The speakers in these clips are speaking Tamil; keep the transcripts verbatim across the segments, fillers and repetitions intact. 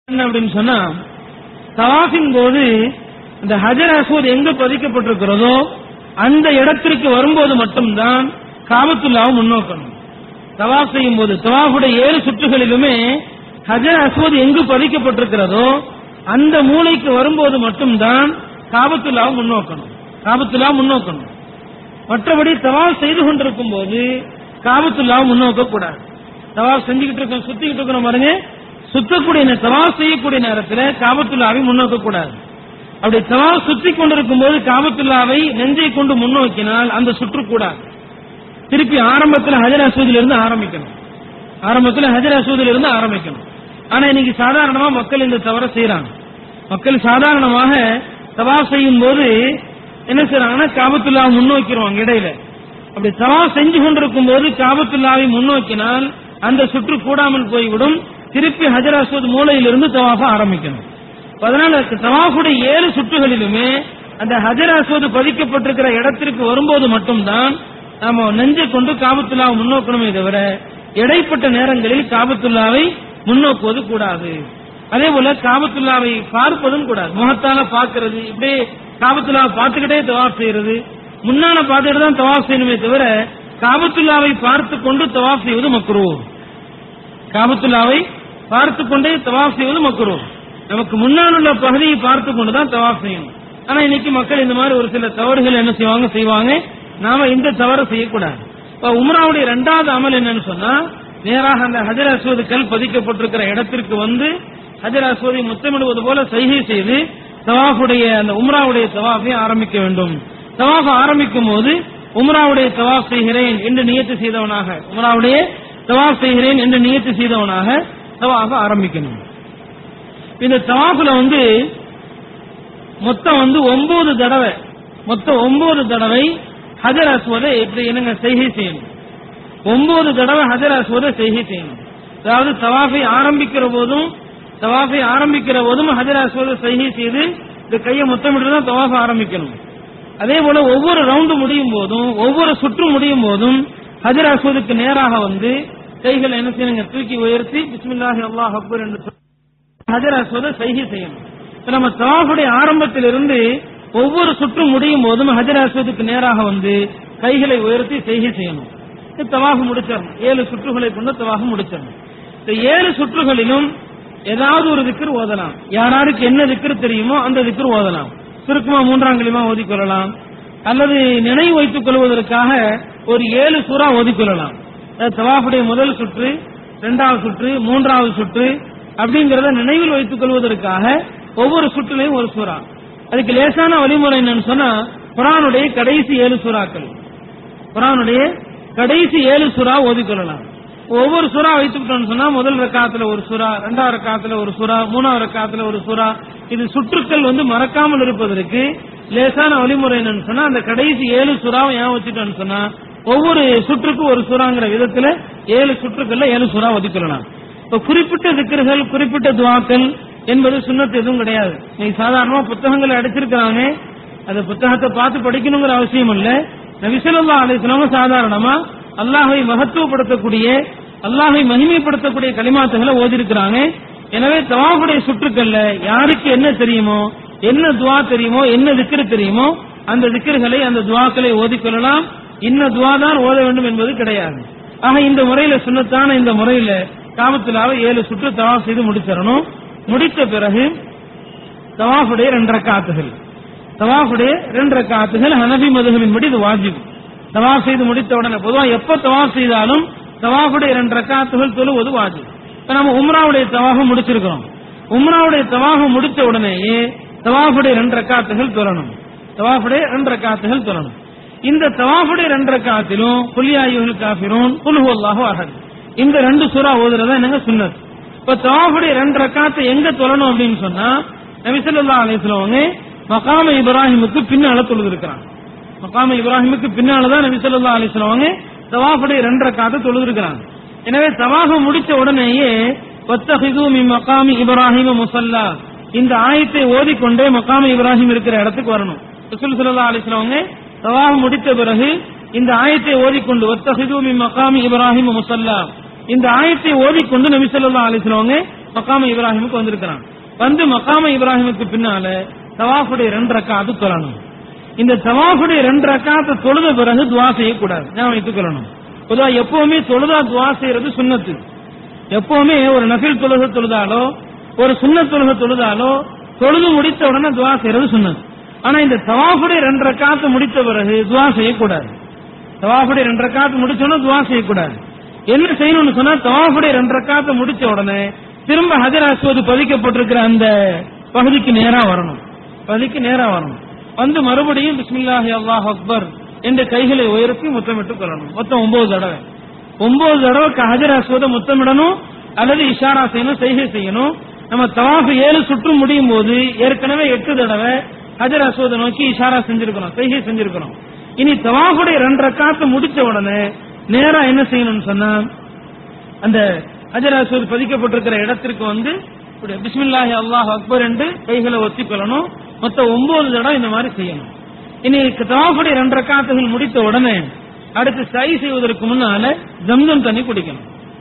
என்ன அப்படின்னு சொன்னா, தவாஃபின் போது இந்த ஹஜர் அஸ்வத் எங்க பதிக்கப்பட்டிருக்கிறதோ அந்த இடத்திற்கு வரும்போது மட்டும்தான் காபத்துல்லாவை முன்னோக்கணும். தவாஃப் செய்யும் போது தவாஃபுடைய ஏழு சுற்றுகளிலுமே ஹஜர் அஸ்வத் எங்கு பதிக்கப்பட்டிருக்கிறதோ அந்த மூலைக்கு வரும்போது மட்டும்தான் காபத்துல்லாவை முன்னோக்கணும். காபத்துல்லா முன்னோக்கணும். மற்றபடி தவாஃப் செய்து கொண்டிருக்கும் போது காபத்துல்லாவை முன்னோக்க கூடாது. தவாஃப் செஞ்சுக்கிட்டு இருக்கோம், சுத்திக்கிட்டு இருக்கிறோம் பாருங்க, சுத்தக்கூடிய தவாஃப் செய்யக்கூடிய நேரத்தில் காபத்துல்லாவை முன்னோக்க கூடாது. அப்படி தவாஃப் சுத்தி கொண்டிருக்கும் போது காபத்துல்லாவை நெஞ்சை கொண்டு முன்னோக்கினால் அந்த சுற்று கூடாது. திருப்பி ஆரம்பத்தில் ஹஜர் அஸ்வதில் இருந்து ஆரம்பிக்கணும். ஆரம்பத்தில் ஹஜர் அஸ்வதில் இருந்து ஆரம்பிக்கணும். ஆனா இன்னைக்கு சாதாரணமா மக்கள் இந்த தவறை செய்யறாங்க. மக்கள் சாதாரணமாக தவாஃப் செய்யும் போது என்ன செய்யறாங்கன்னா காபத்துல்லாவை முன்னோக்கிடுவாங்க இடையில. அப்படி தவாஃப் செஞ்சு கொண்டிருக்கும் போது காபத்துல்லாவை முன்னோக்கினால் அந்த சுற்று கூடாமல் போய்விடும். திருப்பி ஹஜர் அஸ்வத் மூலையிலிருந்து தவாஃப ஆரம்பிக்கணும். அதனால தவாஃபுடைய ஏழு சுற்றுகளிலுமே அந்த ஹஜர் அஸ்வத் பதிக்கப்பட்டிருக்கிற இடத்திற்கு வரும்போது மட்டும்தான் நாம நெஞ்சை கொண்டு காபத்துல்லாவை முன்னோக்கணுமே தவிர இடைப்பட்ட நேரங்களில் காபத்துல்லாவை முன்னோக்குவது கூடாது. அதே போல காபத்துல்லாவை பார்ப்பதும் கூடாது. முகத்தால பார்க்கிறது, இப்படியே காபத்துல்லாவை பார்த்துக்கிட்டே தவாஃப் செய்யறது, முன்னால பார்த்துட்டு தான் தவாஃப் செய்யணுமே தவிர காபத்துல்லாவை பார்த்து கொண்டு தவாஃப் செய்வது மக்ரூஹ். காபத்துல்லாவை பார்த்து கொண்டே தவாஃப் செய்வது மக்ரூஹ். நமக்கு முன்னால் உள்ள பகுதியை பார்த்து கொண்டுதான் தவாஃப் செய்யணும். ஆனா இன்னைக்கு மக்கள் இந்த மாதிரி ஒரு சில தவறுகள் என்ன செய்வாங்க செய்வாங்க நாம இந்த தவறு செய்யக்கூடாது. இப்ப உம்ராவுடைய இரண்டாவது அமல் என்னன்னு சொன்னா, நேராக அந்த ஹஜர் அஸ்வத் கல் பதிக்கப்பட்டிருக்கிற இடத்திற்கு வந்து ஹஜர் அஸ்வதை முத்தமிடுவது போல சைகை செய்து தவாஃபுடைய அந்த உம்ராவுடைய தவாஃபை ஆரம்பிக்க வேண்டும். தவாஃப் ஆரம்பிக்கும் போது உம்ராவுடைய தவாஃப் செய்கிறேன் என்று நியத்து செய்தவனாக உம்ராவுடைய தவாஃப் செய்கிறேன் என்று நியத்து செய்தவனாக தவாஃப ஆரம்பிக்கணும். இந்த தவாஃப்ல வந்து மொத்தம் வந்து ஒன்பது தடவை மொத்தம் ஒன்பது தடவை ஹஜர் அஸ்வதை எப்படி என்னங்க செய்கை செய்யணும். ஒன்பது தடவை ஹஜர் அஸ்வதை செய்கை செய்யணும். அதாவது தவாஃபை ஆரம்பிக்கிற போதும் தவாஃபை ஆரம்பிக்கிற போதும் ஹஜர் அஸ்வதை செய்கை செய்து இந்த கையை முத்தமிட்டு தான் தவாஃப ஆரம்பிக்கணும். அதே போல ஒவ்வொரு ரவுண்டு முடியும் போதும் ஒவ்வொரு சுற்று முடியும் போதும் ஹஜர் அஸ்வதுக்கு நேராக வந்து கைகளை என்ன செய்யணுங்க தூக்கி உயர்த்தி பிஸ்மில்லாஹி அல்லாஹ் அக்பர் என்று ஹஜர் அஸ்வதை செய்கை செய்யணும். நம்ம தவாஃபுடைய ஆரம்பத்திலிருந்து ஒவ்வொரு சுற்று முடியும் போதும் ஹஜர் அஸ்வதுக்கு நேராக வந்து கைகளை உயர்த்தி செய்கை செய்யணும். தவாஃப் முடிச்சிடணும். ஏழு சுற்றுகளை கொண்டு தவாஃப் முடிச்சிடணும். இந்த ஏழு சுற்றுகளிலும் ஏதாவது ஒரு திக்ர் ஓதலாம். யாராருக்கு என்ன திக்ர் தெரியுமோ அந்த திக்ர் ஓதலாம். சுருக்கமா மூன்றாம் கலிமா ஓதிக்கொள்ளலாம், அல்லது நினைவு வைத்துக் கொள்வதற்காக ஒரு ஏழு சூறா ஓதிக்கொள்ளலாம். தவாஃபுடைய முதல் சுற்று, இரண்டாவது சுற்று, மூன்றாவது சுற்று அப்படிங்கறத நினைவில் வைத்துக் கொள்வதற்காக ஒவ்வொரு சுற்றுலையும் ஒரு சூறா. அதுக்கு லேசான வழிமுறை என்னன்னு சொன்னா, குர்ஆனுடைய கடைசி ஏழு சூறாக்கள் குர்ஆனுடைய கடைசி ஏழு சூறா ஓதிக்கொள்ளலாம். ஒவ்வொரு சூறா வைத்துக்கிட்டோம்னு சொன்னா முதல் ரக்காத்துல ஒரு சூறா, இரண்டாவது ரக்காத்துல ஒரு சூறா, மூணாவது ரக்காத்துல ஒரு சூறா. இது சுற்றுக்கள் வந்து மறக்காமல் இருப்பதற்கு லேசான வழிமுறை என்னன்னு சொன்னா, அந்த கடைசி ஏழு சூறாவை ஏன் வச்சுட்டோம்னு சொன்னா ஒவ்வொரு சுற்றுக்கும் ஒரு சூறாங்கிற விதத்துல ஏழு சுற்றுக்கள்ல ஏழு சூறா ஒதுக்கலாம். இப்ப குறிப்பிட்ட திக்ர்கள் குறிப்பிட்ட துவாக்கள் என்பது சுன்னத்து எதுவும் கிடையாது. நீ சாதாரணமா புத்தகங்களை அடிச்சிருக்கிறாங்க, அந்த புத்தகத்தை பார்த்து படிக்கணுங்கிற அவசியம் இல்ல. நபி ஸல்லல்லாஹு அலைஹி வஸல்லம் சாதாரணமா அல்லாஹ்வை மகத்துவப்படுத்தக்கூடிய அல்லாஹ்வை மகிமைப்படுத்தக்கூடிய கலிமாத்துகளை ஓதி இருக்கிறாங்க. எனவே தவாஃபுடைய சுற்றுக்கள்ல யாருக்கு என்ன தெரியுமோ, என்ன துவா தெரியுமோ, என்ன திக்ர் தெரியுமோ அந்த திக்ர்களை அந்த துவாக்களை ஓதிக்கொள்ளலாம். இன்ன துவா தான் ஓத வேண்டும் என்பது கிடையாது. ஆக இந்த முறையில சுன்னத்தான இந்த முறையில காபத்துல்லாவை ஏழு சுற்று தவாஃப் செய்து முடிச்சிடணும். முடித்த பிறகு தவாஃபுடைய ரெண்டு ரக்காத்துகள் தவாஃபுடைய ரெண்டு ரக்காத்துகள் ஹனஃபி மதுஹபின்படி இது வாஜிப். தவாஃப் செய்து முடித்த உடனே பொதுவாக எப்ப தவாஃப் செய்தாலும் தவாஃபுடைய ரெண்டு ரக்காத்துகள் தொழுவது வாஜிப். இப்ப நம்ம உம்ராவுடைய தவாஃப முடிச்சிருக்கிறோம். உம்ராவுடைய தவாஃப முடித்த உடனேயே தவாஃபுடைய ரெண்டு ரக்காத்துகள் தொழணும். தவாஃபுடைய ரெண்டு ரக்காத்துகள் தொழணும். இந்த தவாஃபுடைய ரெண்டு ரக்காத்திலும் குல் யா அய்யுஹல் காஃபிரூன், குல் ஹுவல்லாஹு அஹத் இந்த ரெண்டு சூரா ஓதுறதா என்னங்க சுன்னத். இப்ப தவாஃபுடைய ரெண்டு ரக்காத்தை எங்க தொழணும் அப்படின்னு சொன்னா, நபி ஸல்லல்லாஹு அலைஹி வஸல்லம் மகாம இப்ராஹிமுக்கு பின்னால தொழுது இருக்கிறாங்க. மகாம இப்ராஹிமுக்கு பின்னாலதான் நபி ஸல்லல்லாஹு அலைஹி வஸல்லம் தவாஃபுடைய ரெண்டு ரக்காத்தை தொழுது இருக்கிறாங்க. எனவே தவாஃப முடிச்ச உடனேயே வத்தஹிது மின் மகாமி இப்ராஹிம முஸல்லா இந்த ஆயத்தை ஓதிக்கொண்டே மகாம இப்ராஹிம் இருக்கிற இடத்துக்கு வரணும். ரசூல் ஸல்லல்லாஹு அலைஹி வஸல்லம் தவாஃப் முடித்த பிறகு இந்த ஆயத்தை ஓதிக்கொண்டு வத்தஹிது மின் மகாமி இப்ராஹிம முஸல்லா இந்த ஆயத்தை ஓதிக்கொண்டு நபி ஸல்லல்லாஹு அலைஹி வஸல்லம் மக்காம இப்ராஹிமுக்கு வந்திருக்கிறான். வந்து மக்காம இப்ராஹிமுக்கு பின்னால தவாஃபுடைய ரெண்டு ரக்காத்து தொழணும். இந்த தவாஃபுடைய ரெண்டு ரக்காத்து தொழுத பிறகு துவா செய்யக்கூடாது, நான் வைத்துக் கொள்ளணும். பொதுவா எப்பவுமே தொழுதா துவா செய்யறது சுன்னத்து. எப்பவுமே ஒரு நஃபில் தொழுக தொழுதாலோ ஒரு சுன்னத் தொழுக தொழுதாலோ தொழுது முடித்த உடனே துவா செய்யறது சுன்னத். ஆனா இந்த தவாஃபுடைய ரெண்டு ரக்காத்து முடித்த பிறகு துவா செய்யக்கூடாது. தவாஃபுடைய ரெண்டு ரக்காத்து முடிச்சோன்னா துவா செய்யக்கூடாது. என்ன செய்யணும்னு சொன்னா தவாஃபுடைய ரெண்டு ரக்காத்து முடிச்ச உடனே திரும்ப ஹஜர் அஸ்வத் பதிக்கப்பட்டிருக்கிற அந்த பகுதிக்கு நேரா வரணும். பகுதிக்கு நேரா வரணும். வந்து மறுபடியும் பிஸ்மில்லாஹி அல்லாஹ் அக்பர் என்ற கைகளை உயர்த்தி முத்தமிட்டுக் கொள்ளணும். மொத்தம் ஒன்பது தடவை. ஒன்பது தடவை ஹஜர் அஸ்வத முத்தமிடணும் அல்லது இஷாரா செய்யணும், செய்கை செய்யணும். நம்ம தவாஃப் ஏழு சுற்று முடியும் போது ஏற்கனவே எட்டு தடவை ஹஜர் அஸ்வத நோக்கி இஷாரா செஞ்சிருக்கணும், செய்கை செஞ்சிருக்கணும். இனி தவாஃபுடைய ரெண்டு ரக்காத்து முடிச்ச உடனே நேரா என்ன செய்யணும்னு சொன்னா அந்த ஹஜர் அஸ்வத் பதிக்கப்பட்டிருக்கிற இடத்திற்கு வந்து பிஸ்மில்லாஹி அல்லாஹ் அக்பர் என்று கைகளை ஒத்திக் கொள்ளணும். மொத்தம் ஒன்பது தடவை இந்த மாதிரி செய்யணும். இனி தவாஃபுடைய ரெண்டு ரக்காத்துகள் முடித்த உடனே அடுத்து சை செய்வதற்கு முன்னால ஜம்ஜம் தண்ணி குடிக்கணும்.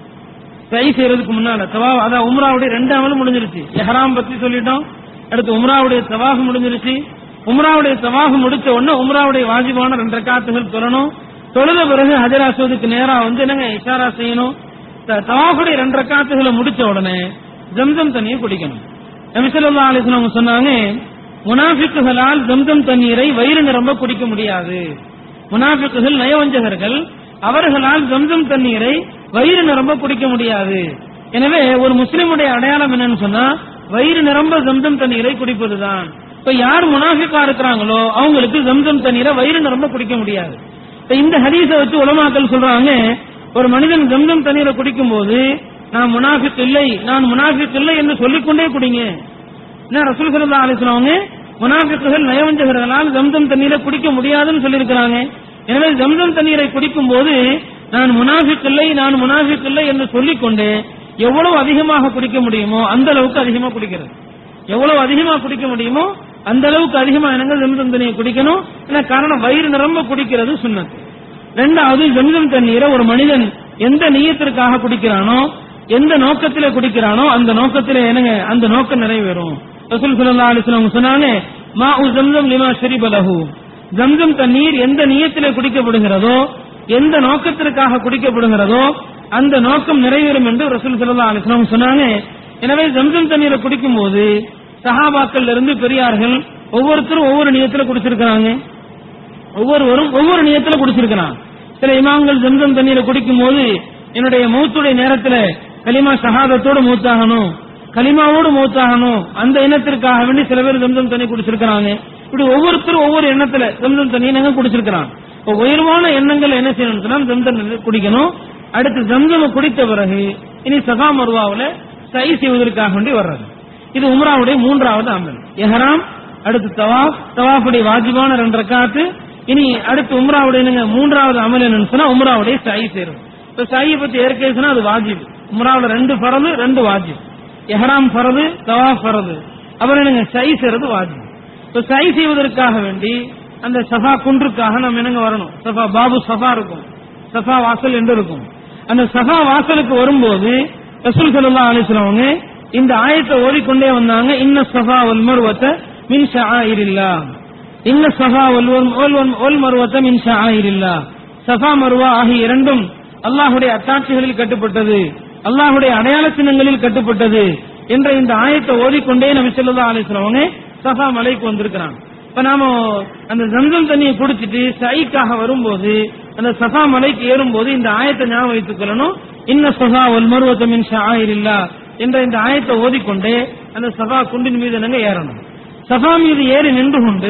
சை செய்யறதுக்கு முன்னால தவா அதான் உம்ராவுடைய ரெண்டு அமலும் முடிஞ்சிருச்சு. எஹ்ராம் பத்தி சொல்லிட்டோம். அடுத்து உம்ராவுடைய தவாஃப் முடிஞ்சிருச்சு. உம்ராவுடைய தவாஃப் முடிச்ச உடனே உம்ராவுடைய வாஜிபான ரெண்டு ரக்காத்துகள் தொழணும். தொழுத பிறகு ஹஜர் அஸ்வதுக்கு நேரா வந்து என்னங்க இஷாரா செய்யணும். தவாஃபுடைய ரெண்டு ரக்காத்துகளை முடிச்ச உடனே ஜம்ஜம் தண்ணியை குடிக்கணும். நபி ஸல்லல்லாஹு அலைஹி வஸல்லம் சொன்னாங்க, முனாஃபிக்குகளால் ஜம்ஜம் தண்ணீரை வயிறு நிரம்ப குடிக்க முடியாது. முனாஃபிக்குகள் நயவஞ்சகர்கள், அவர்களால் ஜம்ஜம் தண்ணீரை வயிறு நிரம்ப குடிக்க முடியாது. எனவே ஒரு முஸ்லிமுடைய அடையாளம் என்னன்னு சொன்னா வயிறு நிரம்ப ஜம்ஜம் தண்ணீரை குடிப்பதுதான். இப்ப யார் முனாஃபிக்கா இருக்கிறாங்களோ அவங்களுக்கு ஜம்ஜம் தண்ணீரை வயிறு நிரம்ப குடிக்க முடியாது. இந்த ஹதீஸை வச்சு உலமாக்கள் சொல்றாங்க, ஒரு மனிதன் ஜம்ஜம் தண்ணீரை குடிக்கும் போது நான் முனாஃபிக் இல்லை, நான் முனாஃபிக் இல்லை என்று சொல்லிக்கொண்டே குடிங்க. ரசூல் ஸல்லல்லாஹு அலைஹி வஸல்லம் முனாஃபிக்குகள் நயவஞ்சகர்களால் ஜம்ஜம் தண்ணீரை குடிக்க முடியாதுன்னு சொல்லியிருக்கிறாங்க. எனவே ஜம்ஜம் தண்ணீரை குடிக்கும் போது நான் முனாஃபிக் இல்லை, நான் முனாஃபிக் இல்லை என்று சொல்லிக்கொண்டு எவ்வளவு அதிகமாக குடிக்க முடியுமோ அந்த அளவுக்கு அதிகமா குடிக்கிறது. எவ்வளவு அதிகமா குடிக்க முடியுமோ அந்த அளவுக்கு அதிகமா என்னங்க ஜம்ஜம் தண்ணியை குடிக்கணும். காரணம் வயிறு நிரம்ப குடிக்கிறது சுன்னத். ரெண்டாவது, ஜம்ஜம் தண்ணீரை ஒரு மனிதன் எந்த நியத்திற்காக குடிக்கிறானோ எந்த நோக்கத்திலே குடிக்கிறானோ அந்த நோக்கத்திலே என்னங்க அந்த நோக்கம் நிறைவேறும். ரசூல் ஸல்லல்லாஹு அலைஹி வஸல்லம் சொன்னாங்க, மாஉ ஜம்ஸம் லிமா ஷரிப லஹு. ஜம்ஸம் தண்ணீர் எந்த நியத்திலே குடிக்கப்படுகிறதோ எந்த நோக்கத்திற்காக குடிக்கப்படுகிறதோ அந்த நோக்கம் நிறைவேறும் என்று ரசூல் ஸல்லல்லாஹு அலைஹி வஸல்லம் சொன்னாங்க. எனவே ஜம்ஸம் தண்ணீரை குடிக்கும் போது சஹாபாக்கள் இருந்து பெரியார்கள் ஒவ்வொருத்தரும் ஒவ்வொரு நியத்தில குடிச்சிருக்காங்க. ஒவ்வொருவரும் ஒவ்வொரு நியத்தில குடிச்சிருக்கிறாங்க. சில இமாம்கள் ஜம்ஸம் தண்ணீரை குடிக்கும் போது என்னுடைய மௌத்துடைய நேரத்தில் கலிமா ஷஹாதத்தோடு மௌத்தாகணும், கலிமாவோடு மௌத்தாகணும், அந்த எண்ணத்திற்காக வேண்டி சில பேர் ஜம்ஸம் தண்ணி குடிச்சிருக்கிறாங்க. இப்படி ஒவ்வொருத்தரும் ஒவ்வொரு எண்ணத்துல ஜம்ஸம் தண்ணி நாங்க குடிச்சிருக்கிறாங்க. உயர்வான எண்ணங்கள் என்ன செய்யணும், ஜம்ஸம் தண்ணி குடிக்கணும். அடுத்து ஜம்ஸம் குடித்த பிறகு இனி சஃபா மர்வாவுல சை செய்வதற்காக வேண்டி வர்றது. இது உம்ராவுடைய மூன்றாவது அமல். எஹ்ராம், அடுத்து தவாஃப், தவாஃபுடைய வாஜிபான ரெண்டு ரக்காத்து. இனி அடுத்து உம்ராவுடைய மூன்றாவது அமல் என்னன்னு சொன்னா உம்ராவுடைய சை செய்யறது. இப்ப சையை பத்தி ஏற்கனவே சொன்னா அது வாஜிப். உம்ராவுல ரெண்டு ஃபரது ரெண்டு வாஜிப். எஹ்ராம் ஃபரது, தவாஃப் ஃபரது. அப்புறம் என்னங்க சை செய்யறது வாஜிப். இப்ப சை செய்வதற்காக வேண்டி அந்த சஃபா குன்றுக்காக நம்ம என்னங்க வரணும். சஃபா பாபு சஃபா இருக்கும், சஃபா வாசல் என்று இருக்கும். அந்த சஃபா வாசலுக்கு வரும்போது ரசூல் ஸல்லல்லாஹு அலைஹி வஸல்லம் இந்த ஆயத்தை ஓதிக்கொண்டே வந்தாங்க. இன்ன ஸஃபா வல் மர்வத மின் ஷஆயிரில்லாஹ். இன்ன ஸஃபா வல் வல் மர்வத மின் ஷஆயிரில்லாஹ். சஃபா மர்வா ஆகிய இரண்டும் அல்லாஹ்வுடைய அத்தாட்சிகளில் கட்டுப்பட்டது, அல்லாஹ்வுடைய அடையாள சின்னங்களில் கட்டுப்பட்டது என்ற இந்த ஆயத்தை ஓதிக்கொண்டே நபி ஸல்லல்லாஹு அலைஹி வஸல்லம் சஃபா மலைக்கு வந்திருக்கிறாங்க. இப்ப நாம அந்த ஜம்ஸம் தண்ணியை குடிச்சிட்டு சைக்காக வரும்போது அந்த சஃபா மலைக்கு ஏறும்போது இந்த ஆயத்தை ஞாபகம் வைத்துக் கொள்ளணும். இன்ன ஸஃபா வல் மர்வத மின் ஷஆயிரில்லாஹ் என்ற இந்த ஆயத்தை ஓதிக்கொண்டே அந்த சஃபா குண்டின் மீது நாங்க ஏறணும். சஃபா மீது ஏறி நின்று கொண்டு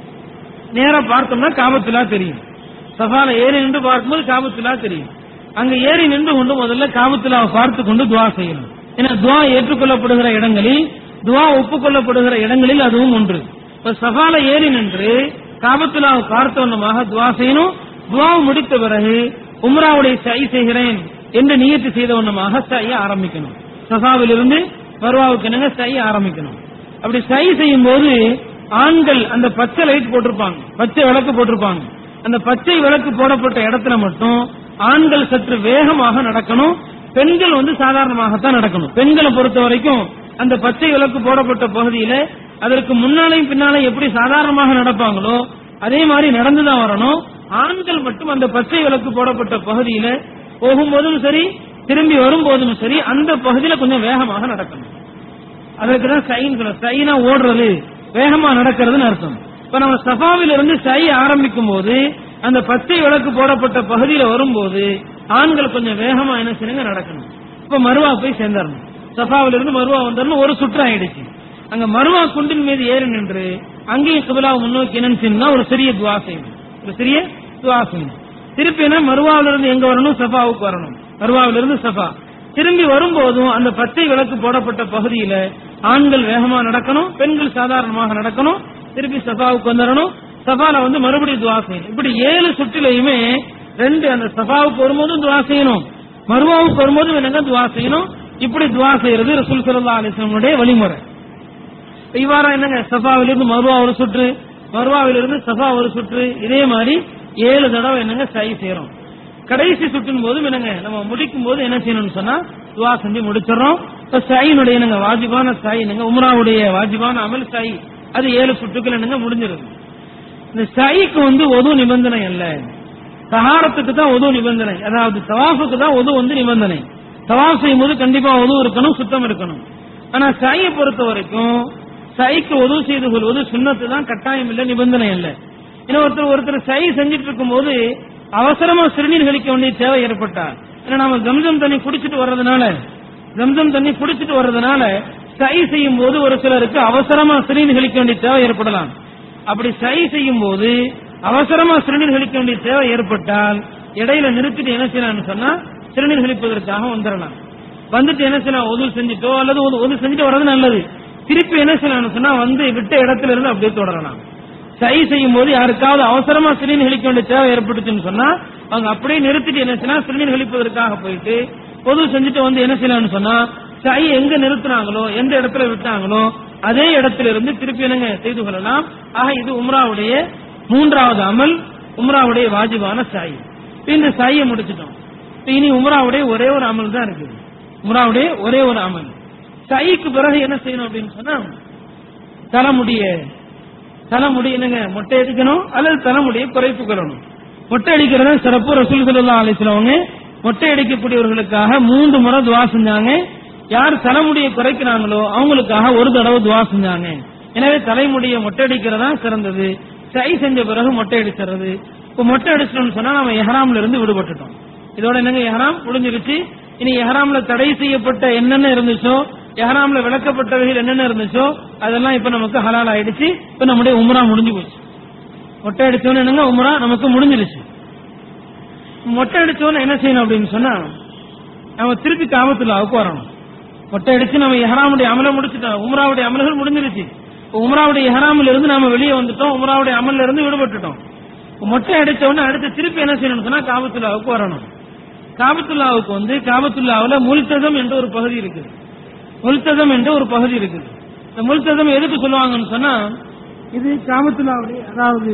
நேரா பார்த்தோம்னா காபத்துல்லா தெரியும். சஃபால ஏறி நின்று பார்க்கும்போது காபத்துல்லா தெரியும். அங்க ஏறி நின்று கொண்டு முதல்ல காபத்துல்லாவை பார்த்து கொண்டு துவா செய்யணும். ஏன்னா துவா ஏற்றுக்கொள்ளப்படுகிற இடங்களில், துவா ஒப்புக்கொள்ளப்படுகிற இடங்களில் அதுவும் ஒன்று. இப்ப சஃபால ஏறி நின்று காபத்துல்லாவை பார்த்தவண்ணமாக துவா செய்யணும். துவா முடித்த பிறகு உம்ராவுடைய சை செய்கிறேன் என்று நியத்து செய்தவண்ணமாக சைய ஆரம்பிக்கணும். சஃபாவில் இருந்து மர்வாவுக்கு என்னங்க சை ஆரம்பிக்கணும். அப்படி சை செய்யும் போது ஆண்கள் அந்த பச்சை லைட் போட்டிருப்பாங்க, பச்சை விளக்கு போட்டிருப்பாங்க. அந்த பச்சை விளக்கு போடப்பட்ட இடத்துல மட்டும் ஆண்கள் சற்று வேகமாக நடக்கணும், பெண்கள் வந்து சாதாரணமாகத்தான் நடக்கணும். பெண்களை பொறுத்த வரைக்கும் அந்த பச்சை விளக்கு போடப்பட்ட பகுதியில அதற்கு முன்னாலையும் பின்னாலே எப்படி சாதாரணமாக நடப்பாங்களோ அதே மாதிரி நடந்துதான் வரணும். ஆண்கள் மட்டும் அந்த பச்சை விளக்கு போடப்பட்ட பகுதியில போகும்போதும் சரி திரும்பி வரும்போதும் சரி அந்த பகுதியில கொஞ்சம் வேகமாக நடக்கணும். அதற்குதான் சைன் சைனா ஓடுறது வேகமா நடக்கிறதுன்னு அர்த்தம். இப்ப நம்ம சஃபாவில இருந்து சை ஆரம்பிக்கும் போது அந்த பச்சை விளக்கு போடப்பட்ட பகுதியில வரும்போது ஆண்கள் கொஞ்சம் வேகமா என்ன செய்யுங்க நடக்கணும். இப்ப மருவா போய் சேர்ந்துடணும். சஃபாவில இருந்து மருவா வந்தரணும். ஒரு சுற்று ஆயிடுச்சு. அங்க மருவா குண்டின் மீது ஏறி நின்று அங்கேயும் கிபிலா முன்னோக்கி என்னன்னு ஒரு சிறிய துவா செய்யணும். ஒரு சிறிய துவா செய்யணும். திருப்பி என்ன மருவாவில இருந்து எங்க வரணும்? சஃபாவுக்கு வரணும். மருவாவில இருந்து சஃபா திரும்பி வரும்போதும் அந்த பச்சை விளக்கு போடப்பட்ட பகுதியில ஆண்கள் வேகமா நடக்கணும், பெண்கள் சாதாரணமாக நடக்கணும். திருப்பி சஃபாவுக்கு வந்துடணும். சஃபால வந்து மறுபடியும் துவா செய்யணும். இப்படி ஏழு சுற்றிலையுமே ரெண்டு அந்த சஃபாவுக்கு வரும்போதும் துவா செய்யணும், மருவாவுக்கு வரும்போதும் என்னங்க துவா செய்யணும். இப்படி துவா செய்யறது ரசூல் ஸல்லல்லாஹு அலைஹி வஸல்லம் வழிமுறை. இவ்வாறா என்னங்க சஃபாவிலிருந்து மருவா ஒரு சுற்று, மருவாவிலிருந்து சஃபா ஒரு சுற்று, இதே மாதிரி ஏழு தடவை என்னங்க சை செய்யறோம். கடைசி சுற்றின் போதும் என்னங்க நம்ம முடிக்கும் போது என்ன செய்யணும்னு சொன்னா துவா செஞ்சு முடிச்சிடறோம். இப்ப சைனுடைய என்னங்க வாஜிபான சை என்னங்க உம்ராவுடைய வாஜிபான அமல் சை அது ஏழு சுற்றுக்கள் என்னங்க முடிஞ்சிருது. இந்த சைக்கு வந்து ஒது நிபந்தனை அல்ல, தஹாரத்துக்கு தான் ஒது நிபந்தனை. அதாவது தவாஃபுக்கு தான் ஒது வந்து நிபந்தனை. தவாஃப் செய்யும் போது கண்டிப்பா ஒது இருக்கணும், சுத்தம் இருக்கணும். ஆனா சையை பொறுத்த வரைக்கும் சைக்கு ஒது செய்து கொள்வது சுன்னத்து தான், கட்டாயம் இல்ல, நிபந்தனை அல்ல. ஏன்னா ஒருத்தர் ஒருத்தர் சை செஞ்சிட்டு இருக்கும் போது அவசரமா சிறுநீர் கழிக்க வேண்டிய தேவை ஏற்பட்டார். ஏன்னா நாம ஜம்சம் தண்ணி குடிச்சிட்டு வர்றதுனால ஜம்சம் தண்ணி குடிச்சிட்டு வர்றதுனால சை செய்யும் போது ஒரு சிலருக்கு அவசரமா சிறுநீர் கழிக்க வேண்டிய தேவை ஏற்படலாம். அப்படி சை செய்யும் போது அவசரமா சிறுநீர் கழிக்க வேண்டிய தேவை ஏற்பட்டால் இடையில நிறுத்திட்டு என்ன செய்யலாம்னு சொன்னா சிறுநீர் கழிப்பதற்காக வந்துடலாம். வந்துட்டு என்ன செய்யலாம், ஒது செஞ்சுட்டோ அல்லது ஒது செஞ்சுட்டு வர்றது நல்லது. திருப்பி என்ன செய்யலாம்னு சொன்னா வந்து விட்ட இடத்துல இருந்து அப்படியே தொடரலாம். சை செய்யும் போது யாருக்காவது அவசரமா சிறுநீர் கழிக்க வேண்டிய தேவை ஏற்பட்டுச்சுன்னு சொன்னா அவங்க அப்படியே நிறுத்திட்டு என்ன செய்யலாம், சிறுநீர் கழிப்பதற்காக போயிட்டு பொது செஞ்சுட்டு வந்து என்ன செய்யலாம்னு சொன்னா சை எங்க நிறுத்தினாங்களோ எந்த இடத்துல விட்டாங்களோ அதே இடத்துல இருந்து திருப்பி என்னங்க செய்து கொள்ளலாம். ஆக இது உம்ராவுடைய மூன்றாவது அமல், உம்ராவுடைய வாஜிபான சை. இந்த சையை முடிச்சிட்டோம். இனி உம்ராவுடைய ஒரே ஒரு அமல் தான் இருக்குது. உம்ராவுடைய ஒரே ஒரு அமல். சைக்கு பிறகு என்ன செய்யணும் அப்படின்னு சொன்னா தலைமுடிய தலைமுடி என்னங்க மொட்டை அடிக்கணும் அல்லது தலைமுடியை குறைப்பு கொள்ளணும். மொட்டை அடிக்கிறத சிறப்பு. ரசூல் ஸல்லல்லாஹு அலைஹி வஸல்லம் மொட்டை அடிக்கக்கூடியவர்களுக்காக மூன்று முறை துவா செஞ்சாங்க. யார் தலைமுடியை குறைக்கிறாங்களோ அவங்களுக்காக ஒரு தடவை துவா செஞ்சாங்க. எனவே தலைமுடியை மொட்டை அடிக்கிறதா சிறந்தது. சை செஞ்ச பிறகு மொட்டை அடிக்கிறது. இப்ப மொட்டை அடிச்சிட்டோம்னு சொன்னா நம்ம எஹ்ராம்ல இருந்து விடுபட்டுட்டோம். இதோட என்னங்க எஹ்ராம் முடிஞ்சிருச்சு. இனி எஹ்ராம்ல தடை செய்யப்பட்ட என்னென்ன இருந்துச்சோ, எஹ்ராம்ல விளக்கப்பட்டவைகள் என்னென்ன இருந்துச்சோ அதெல்லாம் இப்ப நமக்கு ஹலால் ஆயிடுச்சு. இப்ப நம்முடைய உம்ரா முடிஞ்சு போச்சு. மொட்டை அடிச்சோன்னு என்னங்க உம்ரா நமக்கு முடிஞ்சிருச்சு. மொட்டை அடிச்சோன்னு என்ன செய்யணும் அப்படின்னு சொன்னா நம்ம திருப்பி காபத்துல்லாவுக்கு வரணும். மொட்டை அடிச்சு நம்ம எஹ்ராமுடைய அமலை முடிச்சுட்டோம். உம்ராவுடைய அமல்கள் முடிஞ்சிருச்சு. உம்ராவுடைய எஹ்ராமில் இருந்து நாம வெளியே வந்துட்டோம். உம்ராவுடைய அமல்ல இருந்து விடுபட்டுட்டோம். மொட்டை அடிச்சோன்னு அடுத்து திருப்பி என்ன செய்யணும்னு சொன்னா காபத்துல்லாவுக்கு வரணும். காபத்துல்லாவுக்கு வந்து காபத்துல்லாவுல முல்தஸம் என்ற ஒரு பகுதி இருக்குது. முல்தஸம் என்ற ஒரு பகுதி இருக்குது. இந்த முல்தஸம் எதுக்கு சொல்லுவாங்கன்னு சொன்னா இது காபத்துல்லாவுடைய அதாவது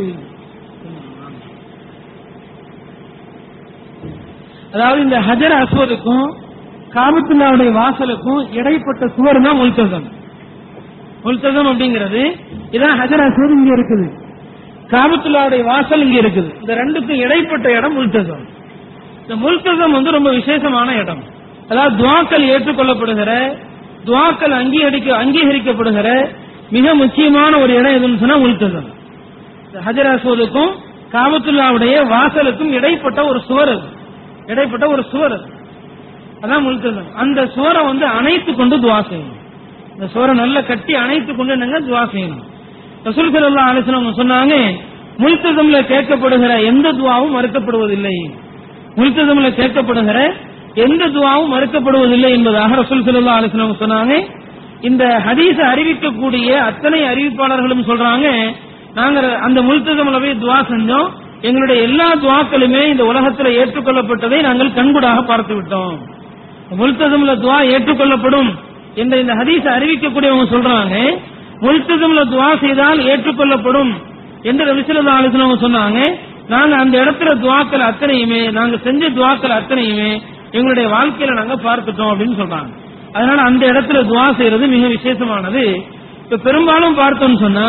அதாவது இந்த ஹஜர் அஸ்வதுக்கும் காபத்துல்லாவுடைய வாசலுக்கும் இடைப்பட்ட சுவர் தான் முல்தஸம். முல்தஸம் அப்படிங்கிறது இதான் ஹஜர் அஸ்வத் இங்க இருக்குது, காபத்துல்லாவுடைய வாசல் இங்க இருக்குது. இந்த ரெண்டுக்கும் இடைப்பட்ட இடம் முல்தஸம். இந்த முல்தஸம் வந்து ரொம்ப விசேஷமான இடம். அதாவது துஆக்கள் ஏற்றுக்கொள்ளப்படுகிற, துஆக்கள் அங்கீகரிக்க அங்கீகரிக்கப்படுகிற மிக முக்கியமான ஒரு இடம் எதுன்னு சொன்னா முல்தஸம். ஹஜர் அஸ்வதுக்கும் காபத்துல்லாவுடைய வாசலுக்கும் இடைப்பட்ட ஒரு சுவர், அது இடைப்பட்ட ஒரு சுவர், அதான் முல்தஸம். அந்த சுவரை வந்து அணைத்து கொண்டு துஆ செய்யணும். இந்த சுவரை நல்ல கட்டி அணைத்து கொண்டு என்னங்க துஆ செய்யணும். ரசூல் ஸல்லல்லாஹு அலைஹி வஸல்லம் சொன்னாங்க முல்தஸம்ல கேட்கப்படுகிற எந்த துஆவும் மறுக்கப்படுவதில்லை, முல்தஸம்ல கேட்கப்படுகிற எந்த துஆவும் மறுக்கப்படுவதில்லை என்பதாக ரசூல் ஸல்லல்லாஹு அலைஹி வஸல்லம் சொன்னாங்க. இந்த ஹதீஸை அறிவிக்கக்கூடிய அத்தனை அறிவிப்பாளர்களும் சொல்றாங்க நாங்க அந்த முல்தஸம்ல போய் துஆ செஞ்சோம், எங்களுடைய எல்லா துஆக்களுமே இந்த உலகத்தில் ஏற்றுக்கொள்ளப்பட்டதை நாங்கள் கண்கூடாக பார்த்து விட்டோம். முல்தஸம்ல துஆ ஏற்றுக்கொள்ளப்படும் என்ற இந்த ஹதீஸை அறிவிக்கக்கூடியவங்க சொல்றாங்க முல்தஸம்ல துஆ செய்தால் ஏற்றுக்கொள்ளப்படும் என்று நபி ஸல்லல்லாஹு அலைஹி வஸல்லம் சொன்னாங்க. நாங்க அந்த இடத்துல துஆக்கள் அத்தனையுமே நாங்க செஞ்ச துஆக்கள் அத்தனையுமே எங்களுடைய வாழ்க்கையில நாங்க பார்த்துட்டோம் அப்படின்னு சொல்றாங்க. அதனால அந்த இடத்துல துவா செய்யறது மிக விசேஷமானது. இப்ப பெரும்பாலும் பார்த்தோம்னு சொன்னா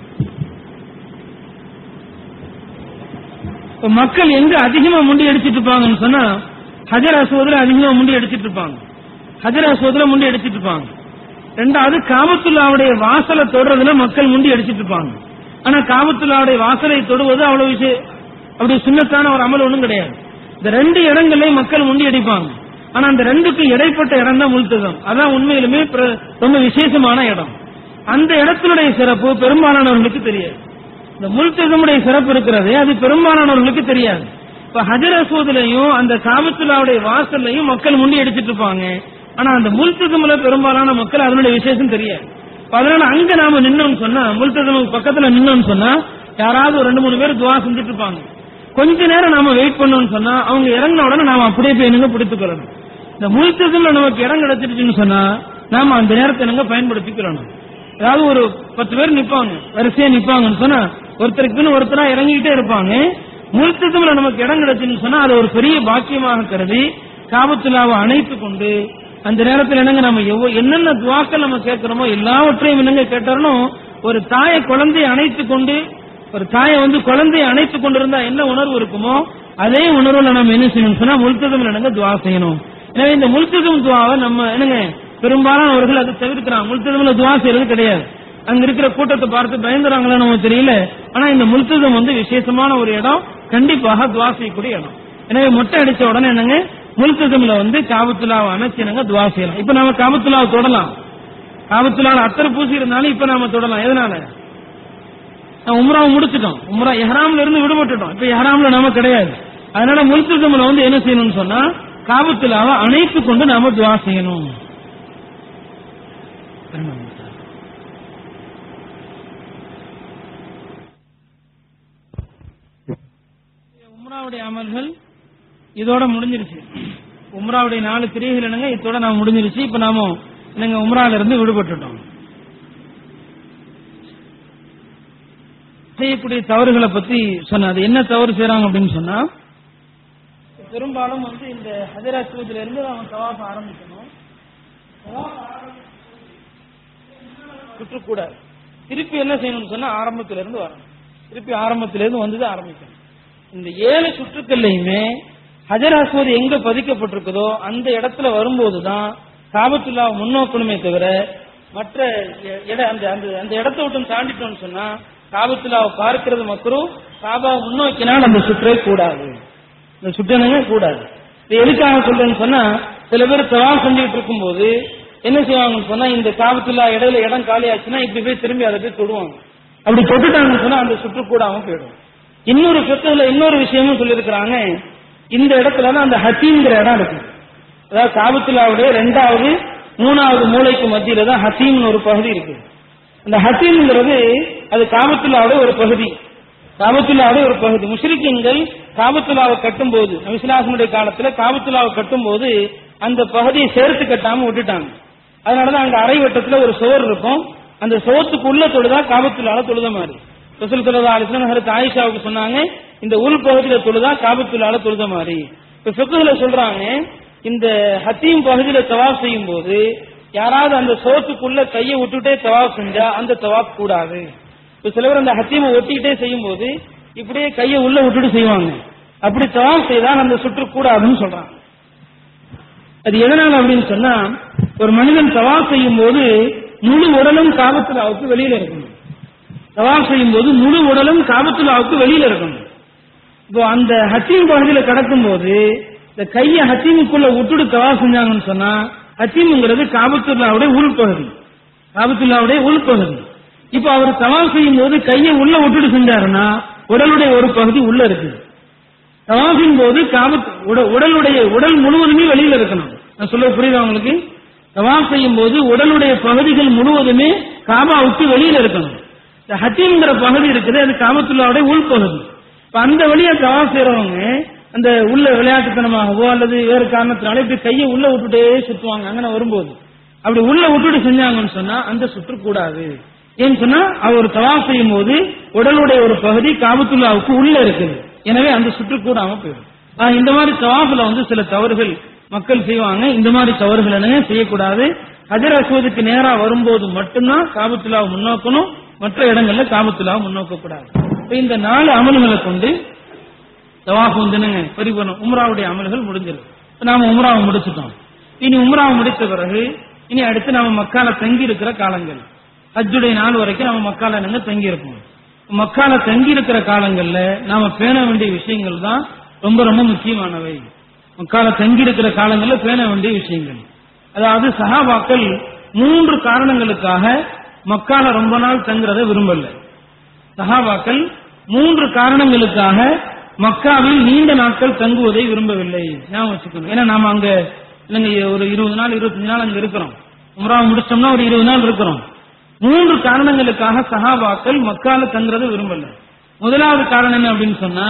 மக்கள் எங்க அதிகமா முண்டி அடிச்சிட்டு இருப்பாங்கன்னு சொன்னா ஹஜர் அஸ்வதுல அதிகமா முண்டி அடிச்சிட்டு இருப்பாங்க. ஹஜர் அஸ்வதுல முண்டி அடிச்சிட்டு இருப்பாங்க. ரெண்டாவது காபத்துல்லாவுடைய வாசலை தொடுறதுல மக்கள் முண்டி அடிச்சிட்டு இருப்பாங்க. ஆனா காபத்துல்லாவுடைய வாசலை தொடுவது அவ்வளவு விஷயம் அப்படி சுன்னத்தான ஒரு அமல் ஒண்ணும் கிடையாது. இந்த ரெண்டு இடங்கள்லயும் மக்கள் முண்டி அடிப்பாங்க. ஆனா அந்த ரெண்டுக்கும் இடைப்பட்ட இடம் தான் முல்தஸம். அதான் உண்மையிலுமே ரொம்ப விசேஷமான இடம். அந்த இடத்தினுடைய சிறப்பு பெரும்பாலானவர்களுக்கு தெரியாது. இந்த முல்தஸமுடைய சிறப்பு இருக்கிறது அது பெரும்பாலானவர்களுக்கு தெரியாது. இப்ப ஹஜர் அஸ்வதுலையும் அந்த காபத்துல்லாவுடைய வாசல்லையும் மக்கள் முண்டி அடிச்சிட்டு இருப்பாங்க. ஆனா அந்த முல்தஸம்ல பெரும்பாலான மக்கள் அதனுடைய விசேஷம் தெரியாது. அதனால அங்க நாம நின்னோம்னு சொன்னா முல்தஸமுக்கு பக்கத்துல நின்னோம்னு சொன்னா யாராவது ஒரு ரெண்டு மூணு பேர் துவா செஞ்சுட்டு இருப்பாங்க. கொஞ்ச நேரம் நாம வெயிட் பண்ணோம்னு சொன்னா அவங்க இறங்கின உடனே நாம அப்படியே போய் என்னங்க பிடித்துக்கிறோம். இந்த முல்தஸம்ல நமக்கு இடம் கிடைச்சிருச்சுன்னு சொன்னா நாம அந்த நேரத்தை என்னங்க பயன்படுத்திக்கிறோம். அதாவது ஒரு பத்து பேர் நிப்பாங்க, வரிசையா நிப்பாங்கன்னு சொன்னா ஒருத்தருக்குன்னு ஒருத்தரா இறங்கிட்டே இருப்பாங்க. முல்தஸம்ல நமக்கு இடம் கிடைச்சுன்னு சொன்னா அது ஒரு பெரிய பாக்கியமாக கருதி காபத்துல்லாவை அணைத்து கொண்டு அந்த நேரத்தில் என்னங்க நம்ம என்னென்ன துவாக்கள் நம்ம கேட்கிறோமோ எல்லாவற்றையும் என்னங்க கேட்டாலும் ஒரு தாயை குழந்தையை அணைத்து கொண்டு ஒரு தாயை வந்து குழந்தையை அணைத்து கொண்டிருந்தா என்ன உணர்வு இருக்குமோ அதே உணர்வுல நம்ம என்ன செய்யணும் சொன்னா முல்தஸம்ல என்னங்க துவா செய்யணும். எனவே இந்த முல்தஸம் துவாவை நம்ம என்னங்க பெரும்பாலானவர்கள் அதை தவிர்க்கிறாங்க. முல்தஸம்ல துவா செய்யறது கிடையாது. அங்க இருக்கிற கூட்டத்தை பார்த்து பயந்துறாங்களா நமக்கு தெரியல. ஆனா இந்த முல்தஸம் வந்து விசேஷமான ஒரு இடம், கண்டிப்பாக துவா செய்யக்கூடிய இடம். எனவே மொட்டை அடிச்ச உடனே என்னங்க முல்தஸம்ல வந்து காபத்துல்லாவை அணைச்சு என்னங்க துவா செய்யலாம். இப்ப நாம காபத்துல்லாவை தொடலாம். காபத்துல்லால அத்தரை பூசி இருந்தாலும் இப்ப நாம தொடலாம். எதனால? உம்ராவை முடிச்சிட்டோம், உம்ரா இஹ்ராம்ல இருந்து விடுபட்டுட்டோம். இப்ப இஹ்ராம்ல நாம கிடையாது. அதனால முல்தஸம்ல வந்து என்ன செய்யணும்னு சொன்னா காபத்துல்லாவை அணைத்து கொண்டு நாம துவா செய்யணும். உம்ராவுடைய அமல்கள் இதோட முடிஞ்சிருச்சு. உம்ராவுடைய நாலு கிரியைகள் என்னங்க இதோட நாம முடிஞ்சிருச்சு. இப்ப நாம என்னங்க உம்ரால இருந்து விடுபட்டுட்டோம். செய்யக்கூடிய தவறுகளை பத்தி சொன்ன அது என்ன தவறு செய்யறாங்க அப்படின்னு சொன்னா பெரும்பாலும் வந்து இந்த ஹஜர் அஸ்வதுல இருந்து அவன் தவாஃப் ஆரம்பிக்கணும். சுற்றக்கூடாது. திருப்பி என்ன செய்யணும்னு சொன்னா ஆரம்பத்தில இருந்து வரணும். திருப்பி ஆரம்பத்தில இருந்து வந்து ஆரம்பிக்கணும். இந்த ஏழு சுற்றுக்கள்லையுமே ஹஜர் அஸ்வத் எங்க பதிக்கப்பட்டிருக்குதோ அந்த இடத்துல வரும்போதுதான் காபத்துல்லாவை முன்னோக்கணுமே தவிர மற்ற அந்த இடத்தை விட்டு தாண்டிட்டோம்னு சொன்னா காபத்துல்லாவை பார்க்கிறது மக்களும் காபாவை முன்னோக்கினால் அந்த சுற்றே கூடாது. இந்த சுற்றனங்க கூடாது. இது எதுக்காக சொல்றேன்னு சொன்னா சில பேர் தவாஃப் செஞ்சுட்டு இருக்கும் போது என்ன செய்வாங்கன்னு சொன்னா இந்த காபத்துல்லா இடையில இடம் காலி ஆச்சுன்னா இப்படி போய் திரும்பி அதை போய் தொடுவாங்க. அப்படி தொட்டுட்டாங்கன்னு சொன்னா அந்த சுற்று கூடாம போயிடும். இன்னொரு சொத்துல இன்னொரு விஷயமும் சொல்லியிருக்கிறாங்க. இந்த இடத்துலதான் அந்த ஹத்தீம்ங்கிற இடம் இருக்கு. அதாவது காபத்துல்லாவுடைய ரெண்டாவது மூணாவது மூளைக்கு மத்தியில தான் ஹத்தீம்னு ஒரு பகுதி இருக்கு. அந்த ஹத்தீம்ங்கிறது அது காபத்துல்லாவுடைய ஒரு பகுதி. காபத்துல்லாவுடைய ஒரு பகுதி. முஷ்ரிக்கீன்கள் காபத்துல்லாவை கட்டும் போது நபிசுல்லாஹுடைய காலத்துல காபத்துல்லாவை கட்டும் போது அந்த பகுதியை சேர்த்து கட்டாம விட்டுட்டாங்க. அதனாலதான் அங்க அரை வட்டத்துல ஒரு சுவர் இருக்கும். அந்த சுவத்துக்கு உள்ள தொழுதா காபத்துல்லால தொழுத மாதிரி. ரசூல் ஸல்லல்லாஹு அலைஹி வஸல்லம் ஹஜ்ரத் ஆயிஷாவுக்கு சொன்னாங்க இந்த உள் பகுதியில தொழுதா காபத்துல்லால தொழுத மாதிரி. இப்ப ஃபிக்ஹ்ல சொல்றாங்க இந்த ஹத்தீம் பகுதியில தவாஃப் செய்யும் போது யாராவது அந்த சுவத்துக்குள்ள கையை விட்டுட்டே தவாஃப் செஞ்சா அந்த தவாஃப் கூடாது. இப்ப சிலவர் அந்த ஹத்தீமை ஒட்டிக்கிட்டே செய்யும் போது இப்படியே கையை உள்ள விட்டுட்டு செய்வாங்க. அப்படி தவாஃப் செய்தால் அந்த சுற்று கூடாதுன்னு சொல்றாங்க. அது எதனால அப்படின்னு சொன்னா ஒரு மனிதன் தவாஃப் செய்யும் போது முழு உடலும் காபத்துல்லாவுக்கு வெளியில இருக்கணும். தவாஃப் செய்யும் போது முழு உடலும் காபத்துல்லாவுக்கு வெளியில இருக்கணும். இப்போ அந்த ஹத்தீம் பகுதியில கடக்கும் போது இந்த கையை ஹத்தீமுக்குள்ள விட்டுட்டு தவாஃப் செஞ்சாங்கன்னு சொன்னா ஹத்தீம்ங்கிறது காபத்துல்லாவுடைய உள்பகுதி. காபத்துல்லாவுடைய உள்பகுதி. இப்ப அவர் தவாஃப் செய்யும் போது கையை உள்ள விட்டுட்டு செஞ்சாருன்னா உடலுடைய ஒரு பகுதி உள்ள இருக்கு. தவாஃபின் போது காபத்து உடலுடைய உடல் முழுவதுமே வெளியில இருக்கணும். நான் சொல்ல புரியுதா உங்களுக்கு? தவாஃப் செய்யும் போது உடலுடைய பகுதிகள் முழுவதுமே காபாவுக்கு வெளியில இருக்கணும். இந்த ஹத்தீம்ங்கிற பகுதி இருக்குது அது காபத்துல்லாவுடைய உள்பகுதி. இப்ப அந்த வழியா தவாஃப் செய்யறவங்க அந்த உள்ள விளையாட்டுத்தனமாகவோ அல்லது வேறு காரணத்தினால இப்படி கையை உள்ள விட்டுட்டே சுத்துவாங்க. அங்கே வரும்போது அப்படி உள்ள விட்டுட்டு செஞ்சாங்கன்னு சொன்னா அந்த சுற்று கூடாது. ஏன்னு சொன்னா அவர் தவாஃப் செய்யும் போது உடலுடைய ஒரு பகுதி காபத்துல்லாவுக்கு உள்ள இருக்குது. எனவே அந்த சுற்று கூடாம போயிடும். இந்த மாதிரி தவாஃப்ல வந்து சில தவறுகள் மக்கள் செய்வாங்க. இந்த மாதிரி தவறுகளை செய்யக்கூடாது. ஹஜர் அஸ்வதுக்கு நேரா வரும்போது மட்டும்தான் காபத்துல்லாவை முன்னோக்கணும், மற்ற இடங்கள்ல காபத்துல்லாவை முன்னோக்க கூடாது. இந்த நாலு அமல்களை கொண்டு தவாஃப் வந்துனுங்க பரிபூர்ணம் உம்ராவுடைய அமல்கள் முடிஞ்சிருக்கு. நாம உம்ராவை முடிச்சுட்டோம். இனி உம்ராவை முடித்த பிறகு இனி அடுத்து நாம மக்கால தங்கி இருக்கிற காலங்கள், ஹஜ்ஜுடைய நாள் வரைக்கும் நாம மக்கால நாங்க தங்கி இருப்போம். மக்கால தங்கி இருக்கிற காலங்கள்ல நாம பேண வேண்டிய விஷயங்கள் தான் ரொம்ப ரொம்ப முக்கியமானவை. மக்கால தங்கி இருக்கிற காலங்கள்ல பேண வேண்டிய விஷயங்கள், அதாவது சஹாபாக்கள் மூன்று காரணங்களுக்காக மக்கால ரொம்ப நாள் தங்குறத விரும்பல. சஹாபாக்கள் மூன்று காரணங்களுக்காக மக்காவில் நீண்ட நாட்கள் தங்குவதை விரும்பவில்லை. ஞாபகம் வச்சுக்கணும். ஏன்னா நாம அங்க இல்லைங்க ஒரு இருபது நாள் இருபத்தஞ்சு நாள் அங்க இருக்கிறோம். உம்ராவை முடிச்சோம்னா ஒரு இருபது நாள் இருக்கிறோம். மூன்று காரணங்களுக்காக சஹாபாக்கள் மக்கால தங்குறதை விரும்பல. முதலாவது காரணம் என்ன அப்படின்னு சொன்னா,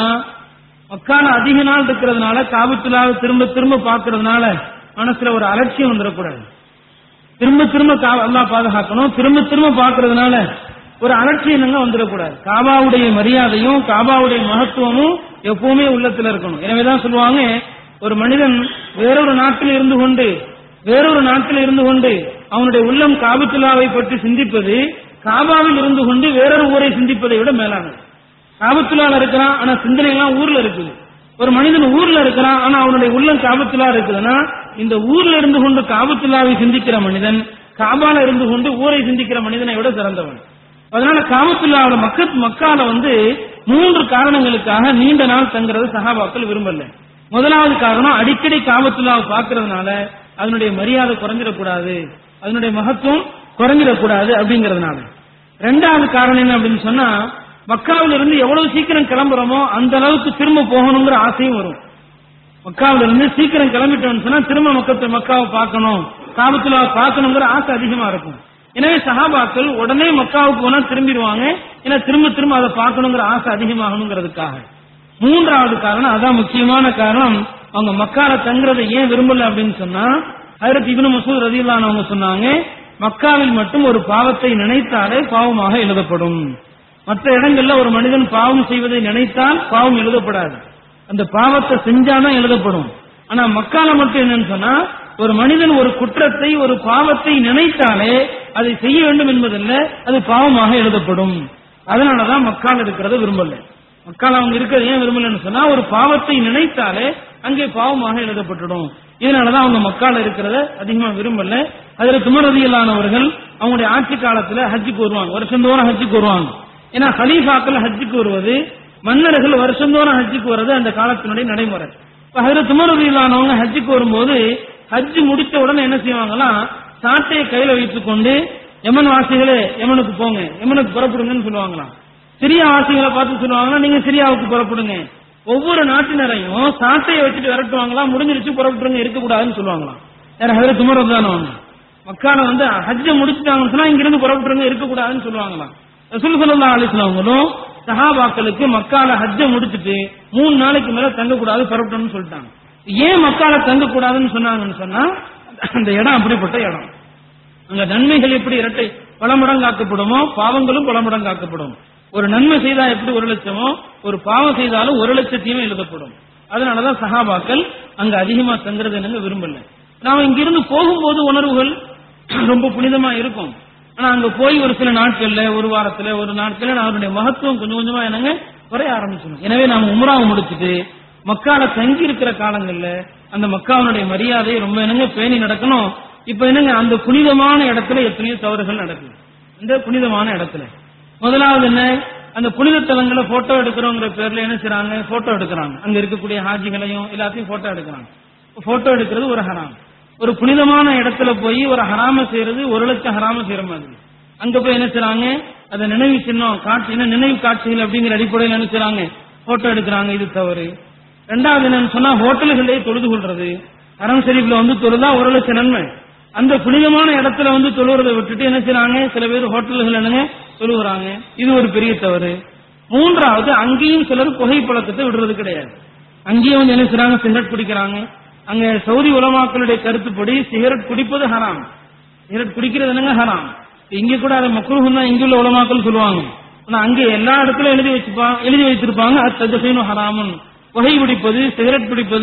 மக்கால அதிக நாள் இருக்கிறதுனால காபத்துல்லாவை திரும்ப திரும்ப பாக்குறதுனால மனசுல ஒரு அலட்சியம் வந்துடக்கூடாது. திரும்ப திரும்ப அல்லாஹ் பாதுகாக்கணும். திரும்ப திரும்ப பாக்குறதுனால ஒரு அலட்சியம் வந்துடக்கூடாது. காபாவுடைய மரியாதையும் காபாவுடைய மகத்துவமும் எப்பவுமே உள்ளத்துல இருக்கணும். எனவேதான் சொல்லுவாங்க, ஒரு மனிதன் வேறொரு நாட்டில் இருந்து கொண்டு வேறொரு நாட்டில் இருந்து கொண்டு அவனுடைய உள்ளம் காபத்துல்லாவை பற்றி சிந்திப்பது காபாவில் இருந்து கொண்டு வேறொரு ஊரை சிந்திப்பதை விட மேலானது. காபத்துல்லால இருக்கிறான் ஆனா சிந்தனை எல்லாம் ஊர்ல இருக்குது. ஒரு மனிதன் ஊர்ல இருக்கிறான் ஆனா அவனுடைய உள்ளம் காபத்துல்லா இருக்குதுன்னா இந்த ஊர்ல இருந்து கொண்டு காபத்துல்லாவை சிந்திக்கிற மனிதன் காபால இருந்து கொண்டு ஊரை சிந்திக்கிற மனிதனை விட சிறந்தவன். அதனால காபத்துல்லாவோட மக்கள் மக்கால வந்து மூன்று காரணங்களுக்காக நீண்ட நாள் தங்குறது சஹாபாக்கள் விரும்பல. முதலாவது காரணம், அடிக்கடி காபத்துல்லாவை பார்க்கறதுனால அதனுடைய மரியாதை குறைஞ்சிடக்கூடாது, அதனுடைய மகத்துவம் குறைஞ்சிடக்கூடாது அப்படிங்கறதுனால. ரெண்டாவது காரணம் என்ன அப்படின்னு சொன்னா, மக்காவில இருந்து எவ்வளவு சீக்கிரம் கிளம்புறோமோ அந்த அளவுக்கு திரும்ப போகணுங்கிற ஆசையும் வரும். மக்காவில இருந்து சீக்கிரம் கிளம்பிட்டோம்னு சொன்னா திரும்ப மக்கத்தை மக்காவை பார்க்கணும், காபத்துல்லாவை பார்க்கணுங்கிற ஆசை அதிகமா இருக்கும். எனவே சஹாபாக்கள் உடனே மக்காவுக்கு போனா திரும்பிடுவாங்க. ஏன்னா திரும்ப திரும்ப அதை பார்க்கணுங்கிற ஆசை அதிகமாகணுங்கிறதுக்காக. மூன்றாவது காரணம், அதான் முக்கியமான காரணம், அவங்க மக்கால தங்குறதை ஏன் விரும்பல அப்படின்னு சொன்னா, ஹஜ்ரத் இப்னு மஸ்ஊத் ரலியல்லாஹு அன்ஹு அவங்க சொன்னாங்க, மக்காவில் மட்டும் ஒரு பாவத்தை நினைத்தாலே பாவமாக எழுதப்படும். மற்ற இடங்கள்ல ஒரு மனிதன் பாவம் செய்வதை நினைத்தால் பாவம் எழுதப்படாது, அந்த பாவத்தை செஞ்சாதான் எழுதப்படும். ஆனா மக்கால மட்டும் என்னன்னு சொன்னா, ஒரு மனிதன் ஒரு குற்றத்தை ஒரு பாவத்தை நினைத்தாலே அதை செய்ய வேண்டும் என்பதல்ல, அது பாவமாக எழுதப்படும். அதனாலதான் மக்கால இருக்கிறத விரும்பல. மக்கால அவங்க இருக்கிறது ஏன் விரும்பலன்னு சொன்னா, ஒரு பாவத்தை நினைத்தாலே அங்கே பாவமாக எழுதப்பட்டுடும். இதனாலதான் அவங்க மக்கால இருக்கிறத அதிகமா விரும்பல. அதுல உமர் ரலியல்லாஹு அன்ஹு அவர்கள் அவங்களுடைய ஆட்சி காலத்துல ஹஜ்ஜுக்கு வருவாங்க, வருஷந்தோறும் ஹஜ்ஜுக்கு வருவாங்க. ஏன்னா ஹலீஃபாக்கள் ஹஜ்ஜுக்கு வருவது, மன்னர்கள் வருஷந்தோறும் ஹஜ்ஜுக்கு வருவது அந்த காலத்தினுடைய நடைமுறை. ஹஜ்ரத் உமர் ரலியல்லாஹு அன்ஹு அவங்க ஹஜ்ஜுக்கு வரும்போது ஹஜ்ஜு முடித்த உடனே என்ன செய்வாங்களாம், சாட்டையை கையில வைத்துக் கொண்டு யமன் வாசிகளே யமனுக்கு போங்க, யமனுக்கு புறப்படுங்கன்னு சொல்லுவாங்களாம். சிரியா வாசிகளை பார்த்து சொல்லுவாங்கன்னா நீங்க சிரியாவுக்கு புறப்படுங்க. ஒவ்வொரு நாட்டினரையும் சாட்டையை வச்சுட்டு விரட்டுவாங்களாம், முடிஞ்சிருச்சு புறப்பட்டுருங்க, இருக்கக்கூடாதுன்னு சொல்லுவாங்களாம். யார ஹஜ்ரத் உமர் ரலியல்லாஹு அன்ஹு மக்கால வந்து ஹஜ்ஜ முடிச்சுட்டாங்கன்னு சொன்னா இங்கிருந்து புறப்பட்டுருங்க, இருக்கக்கூடாதுன்னு சொல்லுவாங்களாம். ரசூல் ஸல்லல்லாஹு அலைஹி வஸல்லம் அவங்களும் சஹாபாக்களுக்கு மக்கால ஹஜ்ஜ முடிச்சுட்டு மூணு நாளைக்கு மேல தங்கக்கூடாது, புறப்பட்டணும்னு சொல்லிட்டாங்க. ஏன் மக்கால தங்கக்கூடாதுன்னு சொன்னாங்கன்னு சொன்னா, அந்த இடம் அப்படிப்பட்ட இடம். அங்க நன்மைகள் எப்படி இரட்டை பல மடங்காக்கப்படுமோ பாவங்களும் பல மடங்காக்கப்படும். ஒரு நன்மை செய்தா எப்படி ஒரு லட்சமோ ஒரு பாவம் செய்தாலும் ஒரு லட்சத்தையுமே எழுதப்படும். அதனாலதான் சஹாபாக்கள் அங்க அதிகமா தங்குறது என்னங்க விரும்பல. நாம இங்கிருந்து போகும்போது உணர்வுகள் ரொம்ப புனிதமா இருக்கும். ஆனா அங்க போய் ஒரு சில நாட்கள்ல, ஒரு வாரத்துல, ஒரு நாட்கள்ல அவருடைய மகத்துவம் கொஞ்சம் கொஞ்சமா என்னங்க குறைய ஆரம்பிச்சிடும். எனவே நாம உம்ராவை முடிச்சுட்டு மக்கால தங்கி இருக்கிற காலங்கள்ல அந்த மக்காவுடைய மரியாதை ரொம்ப என்னங்க பேணி நடக்கணும். இப்ப என்னங்க அந்த புனிதமான இடத்துல எத்தனையோ தவறுகள் நடக்குது. இந்த புனிதமான இடத்துல முதலாவது என்ன, அந்த புனித தலங்களை போட்டோ எடுக்கிறோங்கிற பேர்ல என்ன செய்றாங்க, போட்டோ எடுக்கிறாங்க. அங்க இருக்கக்கூடிய ஹாஜிகளையும் எல்லாத்தையும் போட்டோ எடுக்கிறாங்க. போட்டோ எடுக்கிறது ஒரு ஹராம். ஒரு புனிதமான இடத்துல போய் ஒரு ஹராம செய்யறது ஒரு லட்சம் ஹராம செய்யற மாதிரி. அங்க போய் என்ன செய்றாங்க, அதை நினைவு சின்னம் காட்சி நினைவு காட்சிகள் அப்படிங்கிற அடிப்படையில் என்ன செய்றாங்க, போட்டோ எடுக்கிறாங்க. இது தவறு. ரெண்டாவது என்னன்னு சொன்னா, ஹோட்டல்களே தொழுது கொள்றது. ஹரம் ஷரீஃப்ல வந்து தொழுதா ஒரு லட்சம் நன்மை. அந்த புனிதமான இடத்துல வந்து தொழுறதை விட்டுட்டு என்ன செய்றாங்க, சில பேர் ஹோட்டல்கள் என்னங்க தொழுகிறாங்க. இது ஒரு பெரிய தவறு. மூன்றாவது, அங்கேயும் சிலர் புகைப்பழக்கத்தை விடுறது கிடையாது. அங்கேயும் வந்து என்ன செய்றாங்க, சிகரெட் குடிக்கிறாங்க. அங்க சவுதி உலமாக்களுடைய கருத்துப்படி சிகரெட் குடிப்பது ஹராம். சிகரெட் குடிக்கிறது என்னங்க ஹராம். இங்க கூட அதை மக்ரூஹ் தான் இங்குள்ள உலமாக்கள் சொல்லுவாங்க. ஆனா அங்க எல்லா இடத்துலயும் எழுதி வச்சுப்பாங்க, எழுதி வைத்திருப்பாங்க அது ஹராமுன். புகை பிடிப்பது, சிகரெட் பிடிப்பது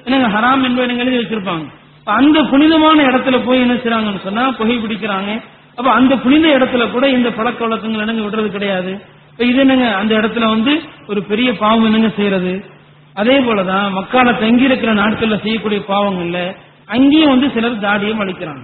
என்னங்க ஹராம் என்பதை எழுதி வச்சிருப்பாங்க. அந்த புனிதமான இடத்துல போய் என்ன செய்றாங்கன்னு சொன்னா புகை பிடிக்கிறாங்க. அப்ப அந்த புனித இடத்துல கூட இந்த பழக்க வழக்கங்கள் என்னங்க விடுறது கிடையாது. இப்ப இது என்னங்க அந்த இடத்துல வந்து ஒரு பெரிய பாவம் என்னங்க செய்யறது. அதே போலதான் மக்கால தங்கி இருக்கிற நாட்கள்ல செய்யக்கூடிய பாவங்கள்ல அங்கேயும் வந்து சிலர் தாடியை மலிக்கிறாங்க.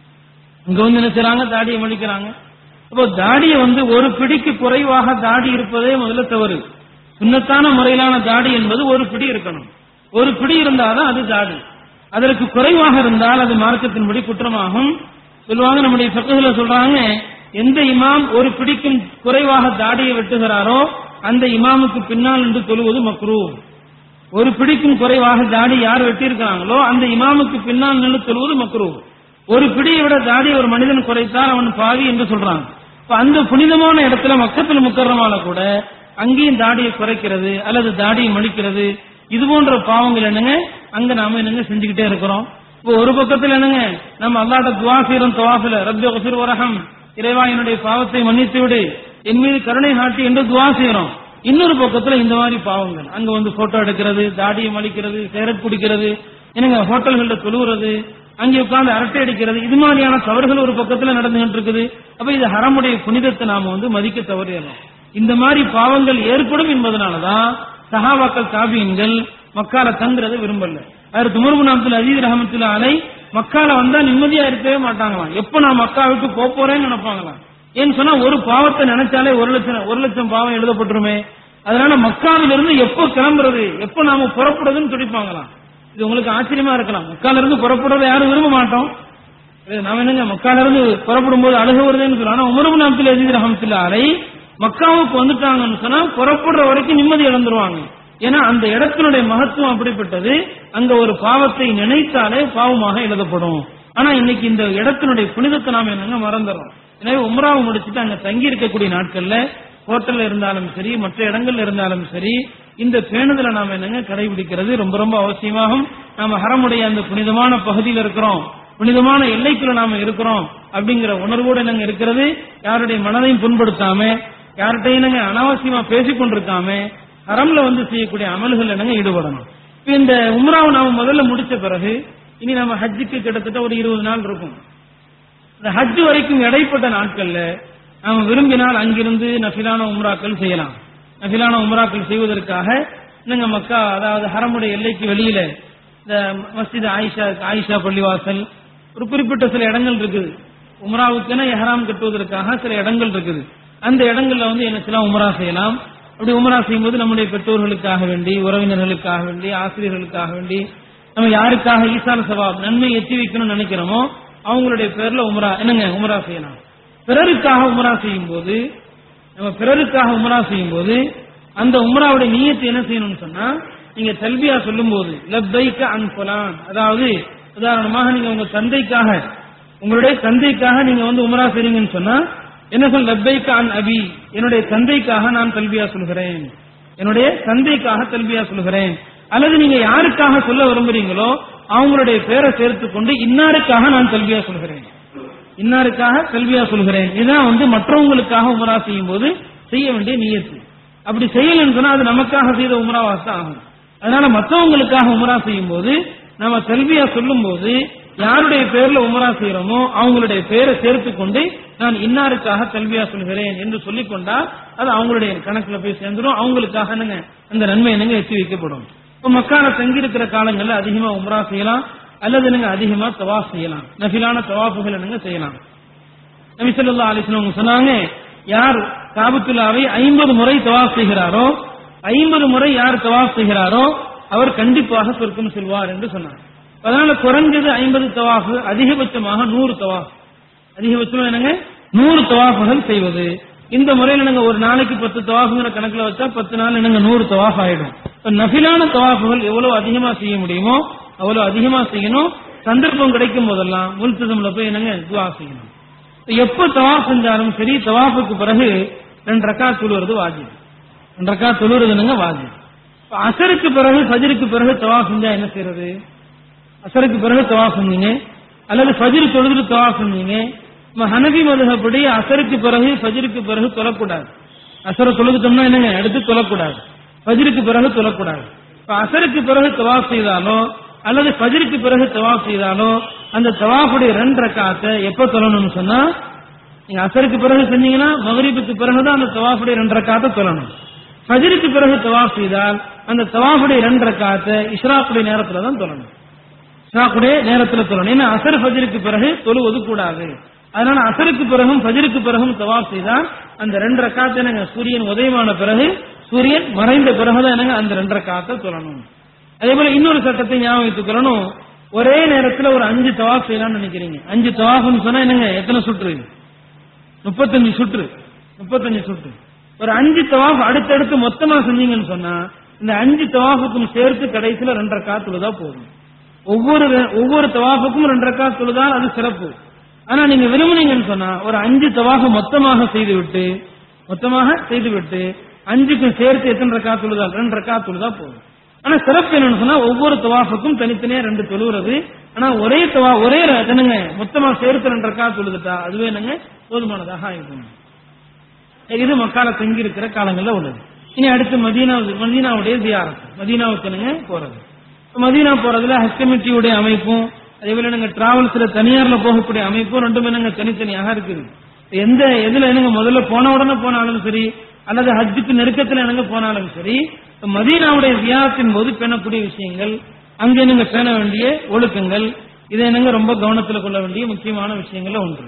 இங்க வந்து என்ன செய்றாங்க, தாடியை மலிக்கிறாங்க. அப்போ தாடியை வந்து ஒரு பிடிக்கு குறைவாக தாடி இருப்பதே முதல்ல தவறு. சுன்னத்தான முறையிலான தாடி என்பது ஒரு பிடி இருக்கணும். ஒரு பிடி இருந்தாதான் அது தாடி. அதற்கு குறைவாக இருந்தால் அது மார்க்கத்தின்படி குற்றமாகும் சொல்லுவாங்க. நம்முடைய ஃபக்ஹ்ல சொல்றாங்க, எந்த இமாம் ஒரு பிடிக்கும் குறைவாக தாடியை வெட்டுகிறாரோ அந்த இமாமுக்கு பின்னால் நின்று தொழுவது மக்ரூஹ். ஒரு பிடிக்கும் குறைவாக தாடி யார் வெட்டியிருக்கிறாங்களோ அந்த இமாமுக்கு பின்னால் நின்று தொழுவது மக்ரூஹ். ஒரு பிடியை விட தாடி ஒரு மனிதன் குறைத்தால் அவன் பாவி என்று சொல்றாங்க. அந்த புனிதமான இடத்துல மக்கத்துல் முக்கர்ரமால கூட அங்கேயும் தாடியை குறைக்கிறது அல்லது தாடியை மடிக்கிறது இது போன்ற பாவங்கள் என்னங்க அங்க நாம என்னங்க செஞ்சுக்கிட்டே இருக்கிறோம். இப்போ ஒரு பக்கத்துல என்னங்க நம்ம அல்லாஹ்ட்ட துஆ செய்றோம் தவாஃபில, ரப்பி குஃபிர் வரஹம், இறைவா என்னுடைய பாவத்தை மன்னித்து விடு, என் மீது கருணை காட்டி என்று துஆ செய்றோம். இன்னொரு பக்கத்துல இந்த மாதிரி பாவங்கள் அங்க வந்து போட்டோ எடுக்கிறது, தாடியை மலிக்கிறது, சிகரெட் குடிக்கிறது, என்னங்க ஹோட்டல்கள்ல தொழுகிறது, அங்கே உட்கார்ந்து அரட்டை அடிக்கிறது, இது மாதிரியான தவறுகள் ஒரு பக்கத்துல நடந்துகிட்டு இருக்குது. அப்ப இது ஹரமுடைய புனிதத்தை நாம வந்து மதிக்க தவறியலாம். இந்த மாதிரி பாவங்கள் ஏற்படும் என்பதனாலதான் சஹாபாக்கள் தாபியன்கள் மக்கால தங்குறதை விரும்பல. அதற்கு உமர் இப்னு அப்துல் அஸீஸ் ரஹ்மத்துல்லாஹி அலைஹி மக்கால வந்தா நிம்மதியா இருக்கவே மாட்டாங்களாம். எப்ப நான் மக்கா விட்டு போக போறேன்னு நினைப்பாங்களாம். ஏன்னு சொன்னா ஒரு பாவத்தை நினைச்சாலே ஒரு லட்சம் ஒரு லட்சம் பாவம் எழுதப்பட்டுருமே. அதனால மக்காவிலிருந்து எப்போ கிளம்புறது, எப்ப நாம புறப்படுறதுன்னு துடிப்பாங்களாம். இது உங்களுக்கு ஆச்சரியமா இருக்கலாம். மக்கால இருந்து புறப்படுறதை யாரும் விரும்ப மாட்டோம். நாம என்னங்க மக்கால இருந்து புறப்படும் போது அழுக வருதுன்னு சொல்றோம். ஆனா உமர் இப்னு அப்துல் அஸீஸ் ரஹ்மத்துல்லாஹி அலைஹி மக்காவுக்கு வந்துட்டாங்கன்னு சொன்னா புறப்படுற வரைக்கும் நிம்மதி இழந்துருவாங்க. ஏன்னா அந்த இடத்தினுடைய மகத்துவம் அப்படிப்பட்டது. அங்க ஒரு பாவத்தை நினைத்தாலே பாவமாக எழுதப்படும். ஆனா இன்னைக்கு இந்த இடத்தினுடைய புனிதத்தை நாம என்னங்க மறந்துடுறோம். எனவே உம்ராவை முடிச்சுட்டு அங்க தங்கி இருக்கக்கூடிய நாட்கள்ல ஹோட்டல்ல இருந்தாலும் சரி மற்ற இடங்கள்ல இருந்தாலும் சரி இந்த பேணுதலை நாம என்னங்க கடைபிடிக்கிறது ரொம்ப ரொம்ப அவசியமாகும். நாம ஹரமுடைய அந்த புனிதமான பகுதியில் இருக்கிறோம், புனிதமான எல்லைக்குள்ள நாம இருக்கிறோம் அப்படிங்கிற உணர்வோடு என்னங்க இருக்கிறது. யாருடைய மனதையும் புண்படுத்தாம, யார்கிட்டையும் என்னங்க அனாவசியமா பேசிக் கொண்டிருக்காம ஹரம்ல வந்து செய்யக்கூடிய அமல்கள் என்னங்க ஈடுபடணும். இப்ப இந்த உம்ராவை நாம முதல்ல முடிச்ச பிறகு இனி நம்ம ஹஜ்ஜுக்கு கிட்டத்தட்ட ஒரு இருபது நாள் இருக்கும். இந்த ஹஜ் வரைக்கும் இடைப்பட்ட நாட்கள்ல நாம விரும்பினால் அங்கிருந்து நஃபிலான உம்ராக்கள் செய்யலாம். நஃபிலான உம்ராக்கள் செய்வதற்காக நீங்க மக்கா அதாவது ஹரமுடைய எல்லைக்கு வெளியில இந்த மஸ்ஜித் ஆயிஷா ஆயிஷா பள்ளிவாசல் ஒரு குறிப்பிட்ட சில இடங்கள் இருக்குது. உம்ராவுக்குன்னா எஹ்ராம் கட்டுவதற்காக சில இடங்கள் இருக்குது. அந்த இடங்கள்ல வந்து என்ன செய்யலாம், உம்ரா செய்யலாம். அப்படி உம்ரா செய்யும்போது நம்முடைய பெற்றோர்களுக்காக வேண்டி, உறவினர்களுக்காக வேண்டி, ஆசிரியர்களுக்காக வேண்டி, நம்ம யாருக்காக ஈசான சவாப் நன்மை எத்தி வைக்கணும்னு நினைக்கிறோமோ அவங்களுடைய பேர்ல உம்ரா என்னங்க உம்ரா செய்யலாம். பிறருக்காக உம்ரா செய்யும் போது நம்ம பிறருக்காக உம்ரா செய்யும் போது அந்த உம்ராவுடைய நியத்தை என்ன செய்யணும்னு சொன்னா, நீங்க தல்பியா சொல்லும் போது லப்பைக அன் ஃபுலான், அதாவது உதாரணமாக நீங்க உங்க தந்தைக்காக உங்களுடைய தந்தைக்காக நீங்க வந்து உம்ரா செய்றீங்கன்னு சொன்னா என்ன சொல், லப்பைக அன் அபி, என்னுடைய தந்தைக்காக நான் தல்பியா சொல்கிறேன், என்னுடைய தந்தைக்காக தல்பியா சொல்கிறேன். அல்லது நீங்க யாருக்காக சொல்ல விரும்புறீங்களோ அவங்களுடைய பேரை சேர்த்துக் கொண்டு இன்னாருக்காக நான் தல்பியா சொல்கிறேன், இன்னாருக்காக தல்பியா சொல்கிறேன். இதுதான் வந்து மற்றவங்களுக்காக உம்ரா செய்யும் போது செய்ய வேண்டிய நியத்து. அப்படி செய்யலன்னு சொன்னா அது நமக்காக செய்த உம்ராவாக ஆகும். அதனால மற்றவங்களுக்காக உம்ரா செய்யும் போது நம்ம தல்பியா சொல்லும் போது யாருடைய பேர்ல உம்ரா செய்யறோமோ அவங்களுடைய பேரை சேர்த்துக் கொண்டு நான் இன்னாருக்காக தல்பியா சொல்கிறேன் என்று சொல்லிக் கொண்டா அது அவங்களுடைய கணக்குல போய் சேர்ந்துடும். அவங்களுக்காக அந்த நன்மை என்னங்க எத்தி வைக்கப்படும். இப்ப மக்கால தங்கி இருக்கிற காலங்கள்ல அதிகமா உம்ரா செய்யலாம் அல்லது நீங்க அதிகமா தவாஃப் செய்யலாம். நஃபிலான தவாஃபுகள் என்னங்க செய்யலாம். நபி ஸல்லல்லாஹு அலைஹி வஸல்லம் சொன்னாங்க, யார் காபத்துல்லாவை ஐம்பது முறை தவாஃப் செய்கிறாரோ, ஐம்பது முறை யார் தவாஃப் செய்கிறாரோ அவர் கண்டிப்பாக சொர்க்கம் செல்வார் என்று சொன்னார். அதனால குறைஞ்சது ஐம்பது தவாஃப், அதிகபட்சமாக நூறு தவாஃப், அதிகபட்சமா என்னங்க நூறு தவாஃபுகள் செய்வது. இந்த முறையில் என்னங்க ஒரு நாளைக்கு பத்து தவாஃபுங்கிற கணக்குல வச்சா பத்து நாள் என்னங்க நூறு தவாஃப் ஆயிடும். நஃபிலான தவாஃபுகள் எவ்வளவு அதிகமா செய்ய முடியுமோ அவ்வளவு அதிகமா செய்யணும். சந்தர்ப்பம் கிடைக்கும் போதெல்லாம் முல்தஸம்ல போய் என்னங்க துஆ செய்யணும். எப்ப தவாஃப் செஞ்சாலும் சரி தவாஃபுக்கு பிறகு ரெண்டு ரக்காத் தொழுவது வாஜிப், ரெண்டு ரக்காத் தொழுவது என்னங்க வாஜிப். அசருக்கு பிறகு ஃபஜ்ருக்கு பிறகு தவாஃப் செஞ்சா என்ன செய்யறது? அசருக்கு பிறகு தவாஃப் செஞ்சீங்க அல்லது ஃபஜ்ர் தொழுது தவாஃப் செஞ்சீங்க. ஹனபி மதுஹப்படி அசருக்கு பிறகு ஃபஜ்ருக்கு பிறகு தொழக்கூடாது. அசரை தொழுதுட்டோம்னா என்னங்க எடுத்து தொழக்கூடாது, ஃபஜ்ருக்கு பிறகு தொழக்கூடாது. அசருக்கு பிறகு தவாஃப் செய்தாலும் அல்லது ஃபஜ்ருக்கு பிறகு தவாஃப் செய்தாலோ அந்த தவாஃபுடைய ரெண்டு ரக்காத்தை எப்ப தொழணும்னு சொன்னா, நீங்க அசருக்கு பிறகு செஞ்சீங்கன்னா மகரிபுக்கு பிறகுதான் அந்த தவாஃபுடைய ரெண்டு ரக்காத்தை தொழணும். ஃபஜ்ருக்கு பிறகு தவாஃப் செய்தால் அந்த தவாஃபுடைய ரெண்டு ரக்காத்தை இஷ்ராக்குடைய நேரத்துல தான் தொழணும். இஷ்ராக்குடைய நேரத்துல தொழணும். ஏன்னா அசர் ஃபஜ்ருக்கு பிறகு தொழுவது கூடாது. அதனால அசருக்கு பிறகும் ஃபஜ்ருக்கு பிறகும் தவாஃப் செய்தால் அந்த ரெண்டு ரக்காத்தை என்னங்க சூரியன் உதயமான பிறகு சூரியன் மறைந்த பிறகுதான் என்னங்க அந்த ரெண்டு ரக்காத்தை தொழணும். அதே போல இன்னொரு சட்டத்தை ஞாபகம் வைத்துக்கணும். ஒரே நேரத்தில் ஒரு அஞ்சு தவாஃப் செய்யலாம்னு நினைக்கிறீங்க. அஞ்சு தவாஃப்னு சொன்னா என்னங்க எத்தனை சுற்று? முப்பத்தஞ்சு சுற்று. முப்பத்தஞ்சு சுற்று. ஒரு அஞ்சு தவாஃப் அடுத்தடுத்து மொத்தமா செஞ்சீங்கன்னு சொன்னா இந்த அஞ்சு தவாஃபுக்கும் சேர்த்து கடைசியில ரெண்டு ரக்காத் தொழுதா போதும். ஒவ்வொரு ஒவ்வொரு தவாஃபுக்கும் ரெண்டு ரக்காத் தொழுதால் அது சிறப்பு. ஆனா நீங்க விரும்புனீங்கன்னு சொன்னா ஒரு அஞ்சு தவாஃப் மொத்தமாக செய்துவிட்டு மொத்தமாக செய்துவிட்டு அஞ்சுக்கும் சேர்த்து எத்தனை ரக்காத் தொழுதால் ரெண்டு ரக்காத் தொழுதா போதும். ஆனா சிறப்பு என்னன்னு சொன்னா ஒவ்வொரு தவாஃபுக்கும் தனித்தனியா ரெண்டு தொழுகிறது. ஆனா ஒரே தவா ஒரே என்னங்க மொத்தமா சேர்த்து ரெண்டு ரக்காத் தொழுதுட்டா அதுவே என்னங்க போதுமானதாக ஆயிடும். இது மக்கால தங்கி இருக்கிற காலங்கள்ல உள்ளது. இனி அடுத்து மதீனா மதீனாவுடைய ஜியாரத், மதீனாவுக்கு என்னங்க போறது. மதீனா போறதுல ஹஜ் கமிட்டியுடைய அமைப்பும் அதே போல நாங்க டிராவல்ஸ்ல தனியார்ல போகக்கூடிய அமைப்பும் ரெண்டுமே நாங்க தனித்தனியாக இருக்குது. எந்த எதுல என்னங்க முதல்ல போன உடனே போனாலும் சரி அல்லது ஹஜ்ஜுக்கு நெருக்கத்தில் என்னங்க போனாலும் சரி மதீனாவுடைய ஜியாரத்தின் போது பேணக்கூடிய விஷயங்கள், அங்கே நீங்க பேண வேண்டிய ஒழுக்கங்கள், இதை என்னங்க ரொம்ப கவனத்தில் கொள்ள வேண்டிய முக்கியமான விஷயங்கள்ல ஒன்று.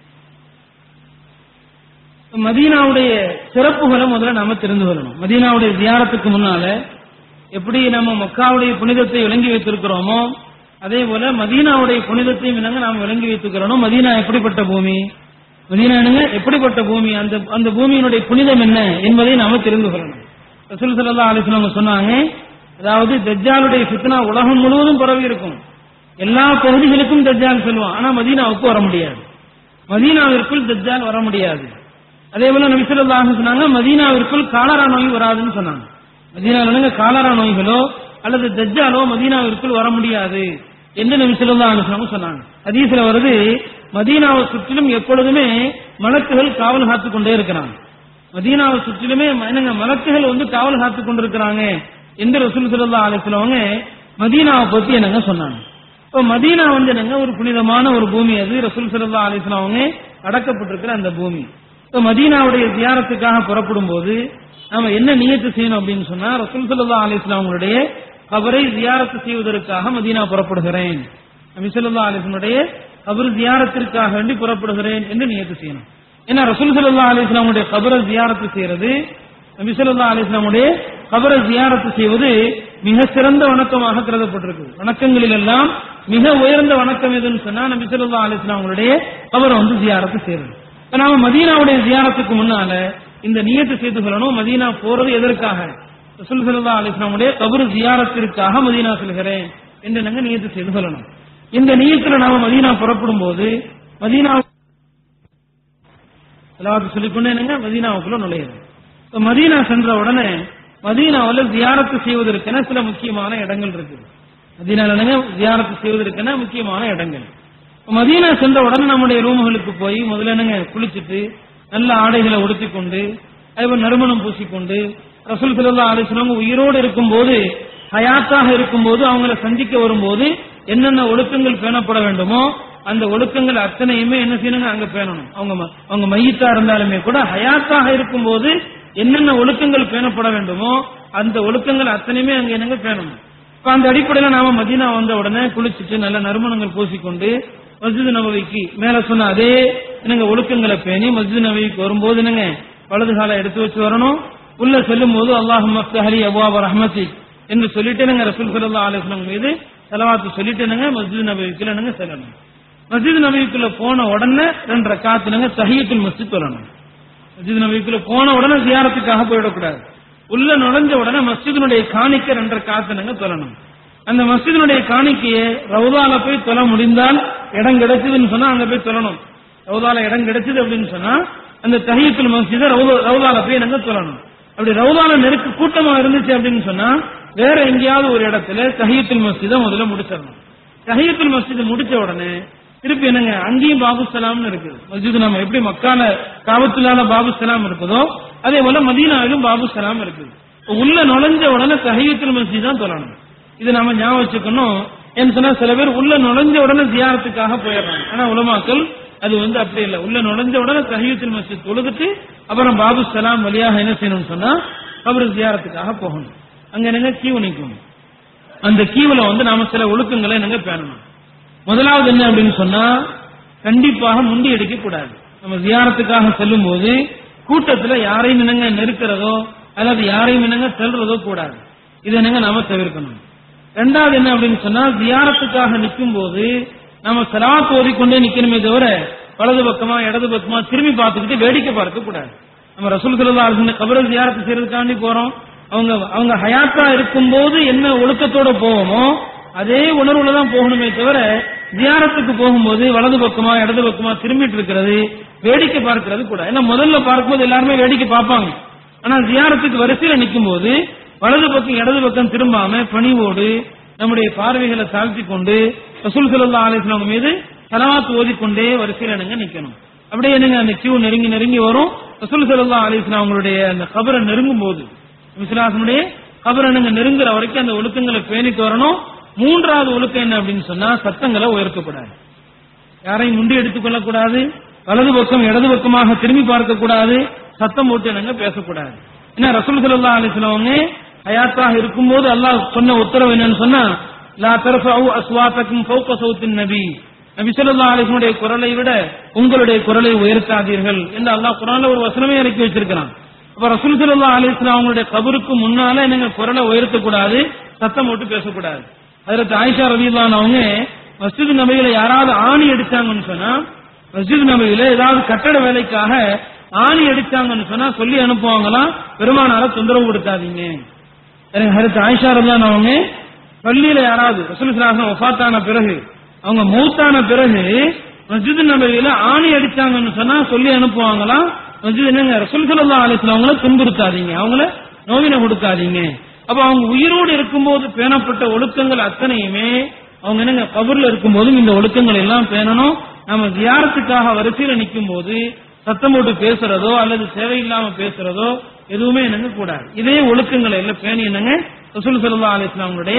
மதீனாவுடைய சிறப்புகளை முதல்ல நாம தெரிந்து கொள்ளணும். மதீனாவுடைய ஜியாரத்துக்கு முன்னால எப்படி நம்ம மக்காவுடைய புனிதத்தை விளங்கி வைத்திருக்கிறோமோ அதே போல மதீனாவுடைய புனிதத்தையும் என்னங்க நாம் விளங்கி வைத்துக்கிறோம். மதீனா எப்படிப்பட்ட பூமி, மதீனா என்னங்க எப்படிப்பட்ட பூமி, அந்த அந்த பூமியினுடைய புனிதம் என்ன என்பதை நாம தெரிந்து கொள்ளணும். ரசூல் ஸல்லல்லாஹு அலைஹி வஸல்லம் சொன்னாங்க, அதாவது தஜ்ஜாலுடைய ஃபித்னா உலகம் முழுவதும் பரவி இருக்கும். எல்லா பகுதிகளுக்கும் தஜ்ஜால் செல்வான். ஆனா மதீனாவுக்கு வர முடியாது. மதீனாவிற்குள் தஜ்ஜால் வர முடியாது. அதே போல நபி ஸல்லல்லாஹு அலைஹி வஸல்லம் சொன்னாங்க மதீனாவிற்குள் காலரா நோய் வராதுன்னு சொன்னாங்க. மதீனாவில காலரா நோய்களோ அல்லது தஜ்ஜாலோ மதீனாவிற்குள் வர முடியாது என்று நபி ஸல்லல்லாஹு அலைஹி வஸல்லம் சொன்னாங்க. ஹதீஸ்ல வருது, மதீனாவை சுற்றிலும் எப்பொழுதுமே மலக்குகள் காவல் காத்துக் கொண்டே இருக்கிறாங்க. மதீனாவை சுற்றிலுமே என்னங்க மலக்குகள் வந்து காவல் காத்துக் கொண்டிருக்கிறாங்க என்று ரசூல் ஸல்லல்லாஹு அலைஹி வஸல்லம் மதீனாவை பத்தி என்னங்க சொன்னாங்க. இப்போ மதீனா வந்து என்னங்க ஒரு புனிதமான ஒரு பூமி. அது ரசூல் ஸல்லல்லாஹு அலைஹி வஸல்லம் அடக்கப்பட்டிருக்கிற அந்த பூமி. இப்போ மதீனாவுடைய ஜியாரத்துக்காக புறப்படும் போது நாம என்ன நியத்து செய்யணும் அப்படின்னு சொன்னா, ரசூல் ஸல்லல்லாஹு அலைஹி வஸல்லம் அவங்களுடைய கபரை ஜியாரத்து செய்வதற்காக மதீனா புறப்படுகிறேன், நபி ஸல்லல்லாஹு அலைஹி வஸல்லம் கபர் ஜியாரத்திற்காக வேண்டி புறப்படுகிறேன் என்று நியத்து செய்யணும். ஏன்னா ரசூல் ஸல்லல்லாஹு அலைஹி வஸல்லம் அவங்களுடைய கபரை ஜியாரத்து செய்யறது, நபி ஸல்லல்லாஹு அலைஹி வஸல்லம் அவங்களுடைய கபரை ஜியாரத்து செய்வது மிக சிறந்த வணக்கமாக கருதப்பட்டிருக்கு. வணக்கங்களில் எல்லாம் மிக உயர்ந்த வணக்கம் எதுன்னு சொன்னா நபி ஸல்லல்லாஹு அலைஹி வஸல்லம் அவங்களுடைய கபரை வந்து ஜியாரத்து செய்யறது. நாம மதீனாவுடைய ஜியாரத்துக்கு முன்னால இந்த நியத்து செய்து கொள்ளணும். மதீனா போறது எதற்காக? ரசூல் ஸல்லல்லாஹு அலைஹி வஸல்லம் உடைய கபர் ஜியாரத்திற்காக மதீனா செல்கிறேன் என்று நாங்க நியத்து செய்து கொள்ளணும். இந்த நியத்துல நாம மதீனா புறப்படும் போது மதீனா ஸலவாத் சொல்லிக்கொண்டே என்னங்க மதீனாவுக்குள்ள நுழையுது. மதீனா சென்ற உடனே மதீனாவில் ஜியாரத்து செய்வதற்கென சில முக்கியமான இடங்கள் இருக்குது. மதீனால என்னங்க ஜியாரத்து செய்வதற்கென முக்கியமான இடங்கள். மதீனா சென்ற உடனே நம்முடைய ரூம்களுக்கு போய் முதல்ல என்னங்க குளிச்சுட்டு நல்ல ஆடைகளை உடுத்திக் கொண்டு அதேபோல் நறுமணம் பூசிக்கொண்டு ரசூல் ஸல்லல்லாஹு அலைஹி வஸல்லம் உயிரோடு இருக்கும் போது ஹயாத்தாக இருக்கும் போது அவங்களை சந்திக்க வரும்போது என்னென்ன ஒழுக்கங்கள் பேணப்பட வேண்டுமோ அந்த ஒழுக்கங்கள் அத்தனையுமே என்ன செய்யணுங்க அங்க பேணணும். அவங்க அவங்க மையத்தா இருந்தாலுமே கூட ஹயாத்தாக இருக்கும் போது என்னென்ன ஒழுக்கங்கள் பேணப்பட வேண்டுமோ அந்த ஒழுக்கங்கள் அத்தனையுமே அங்க என்னங்க பேணணும். இப்ப அந்த அடிப்படையில நாம மதீனா வந்த உடனே குளிச்சுட்டு நல்ல நறுமணங்கள் பூசிக்கொண்டு மஸ்ஜித் நபவிக்கு மேல சொன்ன அதே என்னங்க ஒழுக்கங்களை பேணி மஸ்ஜித் நபவிக்கு வரும்போது என்னங்க வலது காலை எடுத்து வச்சு வரணும். உள்ள செல்லும் போது அல்லாஹும்ம ஃப்தஹ் லி அப்வாப ரஹ்மத்திக் என்று சொல்லிட்டு என்னங்க ரசூல் ஸல்லல்லாஹு அலைஹி வஸல்லம் மீது ஸலவாத் சொல்லிட்டு என்னங்க மஸ்ஜித் நபவிக்குள்ள என்னங்க செல்லணும். மஸ்ஜித் நபவிக்குள்ள போன உடனே ரெண்டு ரக்காத் என்னங்க தஹியத்துல் மஸ்ஜித் சொல்லணும். மஸ்ஜித் நபவிக்குள்ள போன உடனே ஜியாரத்துக்காக போயிடக்கூடாது. உள்ள நுழைஞ்ச உடனே மஸ்ஜிதினுடைய காணிக்கை ரெண்டு ரக்காத் என்னங்க சொல்லணும். அந்த மஸ்ஜிதினுடைய காணிக்கையை ரவுதால போய் தொழ முடிந்தால் இடம் கிடைச்சதுன்னு சொன்னா அங்க போய் தொழணும். ரவுதால இடம் கிடைச்சது அப்படின்னு சொன்னா அந்த தஹியத்துல் மஸ்ஜித ரவுதால போய் என்னங்க தொழணும். அப்படி ரவுதால நெருக்க கூட்டமா இருந்துச்சு அப்படின்னு சொன்னா வேற எங்கேயாவது ஒரு இடத்துல தஹியத்துல் மஸ்ஜித முதல்ல முடிச்சிடணும். தஹியத்துல் மஸ்ஜித் முடிச்ச உடனே திருப்பி என்னங்க அங்கேயும் பாபு சலாம்னு இருக்குது. மஸ்ஜித் நம்ம எப்படி மக்கால காபத்துல்லால பாபு சலாம் இருக்குதோ அதே போல மதீனாவிலும் பாபு சலாம் இருக்குது. உள்ள நுழைஞ்ச உடனே தஹியத்துல் மஸ்ஜித் தான் தொழணும். இது நாம ஞாபகம் வச்சுக்கணும். ஏன்னு சொன்னா சில பேர் உள்ள நுழைஞ்ச உடனே ஜியாரத்துக்காக போயிடுறாங்க. ஆனா உலமாக்கள் அது வந்து அப்படி இல்லை. உள்ள நுழைஞ்ச உடனே தஹியத்துல் மஸ்ஜித் தொழுதுட்டு அப்புறம் பாபு சலாம் வழியாக என்ன செய்யணும்னு சொன்னா கபர் ஜியாரத்துக்காக போகணும். அங்க என்னங்க கியூ நிற்கும். அந்த கியூல வந்து நாம சில ஒழுக்கங்களை என்னங்க பேணணும். முதலாவது என்ன அப்படின்னு சொன்னா கண்டிப்பாக முண்டி அடிக்க கூடாது. நம்ம ஜியாரத்துக்காக செல்லும் போது கூட்டத்துல யாரையும் என்னங்க நெருக்கிறதோ அல்லது யாரையும் என்னங்க செல்றதோ கூடாது. இதை என்னங்க நாம தவிர்க்கணும். ரெண்டாவது என்ன அப்படின்னு சொன்னா ஜியாரத்துக்காக நிற்கும் போது நம்ம ஸலாத் ஓதிக்கொண்டே நிக்கணுமே தவிர வலது பக்கமா இடது பக்கமா திரும்பி பார்த்துக்கிட்டு வேடிக்கை பார்க்க கூடாது. நம்ம ரசூல் ஸல்லல்லாஹு அலைஹி வஸல்லம் கபரை ஜியாரத்து செய்யறதுக்காண்டி போறோம். அவங்க அவங்க ஹயாத்தா இருக்கும்போது என்ன ஒழுக்கத்தோட போவோமோ அதே உணர்வுல தான் போகணுமே தவிர ஜியாரத்துக்கு போகும்போது வலது பக்கமா இடது பக்கமா திரும்பிட்டு இருக்கிறது வேடிக்கை பார்க்கிறது கூட. ஏன்னா முதல்ல பார்க்கும்போது எல்லாருமே வேடிக்கை பார்ப்பாங்க. ஆனா ஜியாரத்துக்கு வரிசையில நிற்கும் போது வலது பக்கம் இடது பக்கம் திரும்பாம பணிவோடு நம்முடைய பார்வைகளை தாழ்த்தி கொண்டு ரசூல் ஸல்லல்லாஹு அலைஹி வஸல்லம் மீது ஸலவாத் ஓதிக்கொண்டே வரிசையில நீங்க நிக்கணும். அப்படியே நீங்க அந்த கியூ நெருங்கி நெருங்கி வரும். ரசூல் ஸல்லல்லாஹு அலைஹி வஸல்லம் அவங்களுடைய அந்த கபரை நெருங்கும் போது விசுவாசனுடைய கபரை நீங்க நெருங்குற வரைக்கும் அந்த ஒழுக்கங்களை பேணிட்டு வரணும். மூன்றாவது ஒழுக்கம் என்ன அப்படின்னு சொன்னா சத்தங்களை உயர்த்தக்கூடாது. யாரையும் முண்டி எடுத்துக் கொள்ளக்கூடாது. வலது பக்கம் இடது பக்கமாக திரும்பி பார்க்க கூடாது. சத்தம் போட்டு என்னங்க பேசக்கூடாது. ஏன்னா ரசூல் ஸல்லல்லாஹு அலைஹி வஸல்லம் அவங்க ஹயாத்தாக இருக்கும்போது அல்லாஹ் சொன்ன உத்தரவு என்னன்னு சொன்னா லா தர்ஃபஉ அஸ்வாதக்கும் ஃபௌக ஸௌத்தின் நபி, நபி ஸல்லல்லாஹு அலைஹி வஸல்லம் குரலை விட உங்களுடைய குரலை உயர்த்தாதீர்கள் என்று அல்லாஹ் குர்ஆன்ல ஒரு வசனமே இறக்கி வச்சிருக்கான். அப்ப ரசூல் ஸல்லல்லாஹு அலைஹி வஸல்லம் அவங்களுடைய கபருக்கு முன்னால நீங்க குரலை உயர்த்தக்கூடாது, சத்தம் போட்டு பேசக்கூடாது. ஹஜ்ரத் ஆயிஷா ரலியல்லாஹு அன்ஹா அவங்க மஸ்ஜித் நபவியில யாராவது ஆணி அடிச்சாங்கன்னு சொன்னா மஸ்ஜித் நபவியில ஏதாவது கட்டட வேலைக்காக ஆணி அடிச்சாங்கன்னு சொன்னா சொல்லி அனுப்புவாங்களாம், பெருமானார தொந்தரவு கொடுக்காதீங்க. ஹஜ்ரத் ஆயிஷா ரலியல்லாஹு அன்ஹா அவங்க பள்ளியில யாராவது ரசூல் ஸல்லல்லாஹு அலைஹி வஸல்லம் வஃபாத்தான பிறகு அவங்க மௌத்தான பிறகு மஸ்ஜித் நபவியில ஆணி அடிச்சாங்கன்னு சொன்னா சொல்லி அனுப்புவாங்களாம், மஸ்ஜித் என்னங்க ரசூல் ஸல்லல்லாஹு அலைஹி வஸல்லம் அவங்கள துன்புறுத்தாதீங்க, அவங்கள நோவினை கொடுக்காதீங்க. அப்ப அவங்க உயிரோடு இருக்கும்போது பேணப்பட்ட ஒழுக்கங்கள் அத்தனையுமே அவங்க என்னங்க கபர்ல இருக்கும்போதும் இந்த ஒழுக்கங்கள் எல்லாம் பேணணும். நம்ம ஜியாரத்துக்காக வரிசையில நிற்கும் போது சத்தம் போட்டு பேசுறதோ அல்லது தேவையில்லாம பேசுறதோ எதுவுமே என்னங்க கூடாது. இதே ஒழுக்கங்களை எல்லாம் பேணி என்னங்க ரசூல் ஸல்லல்லாஹு அலைஹி வஸல்லம் அவங்களுடைய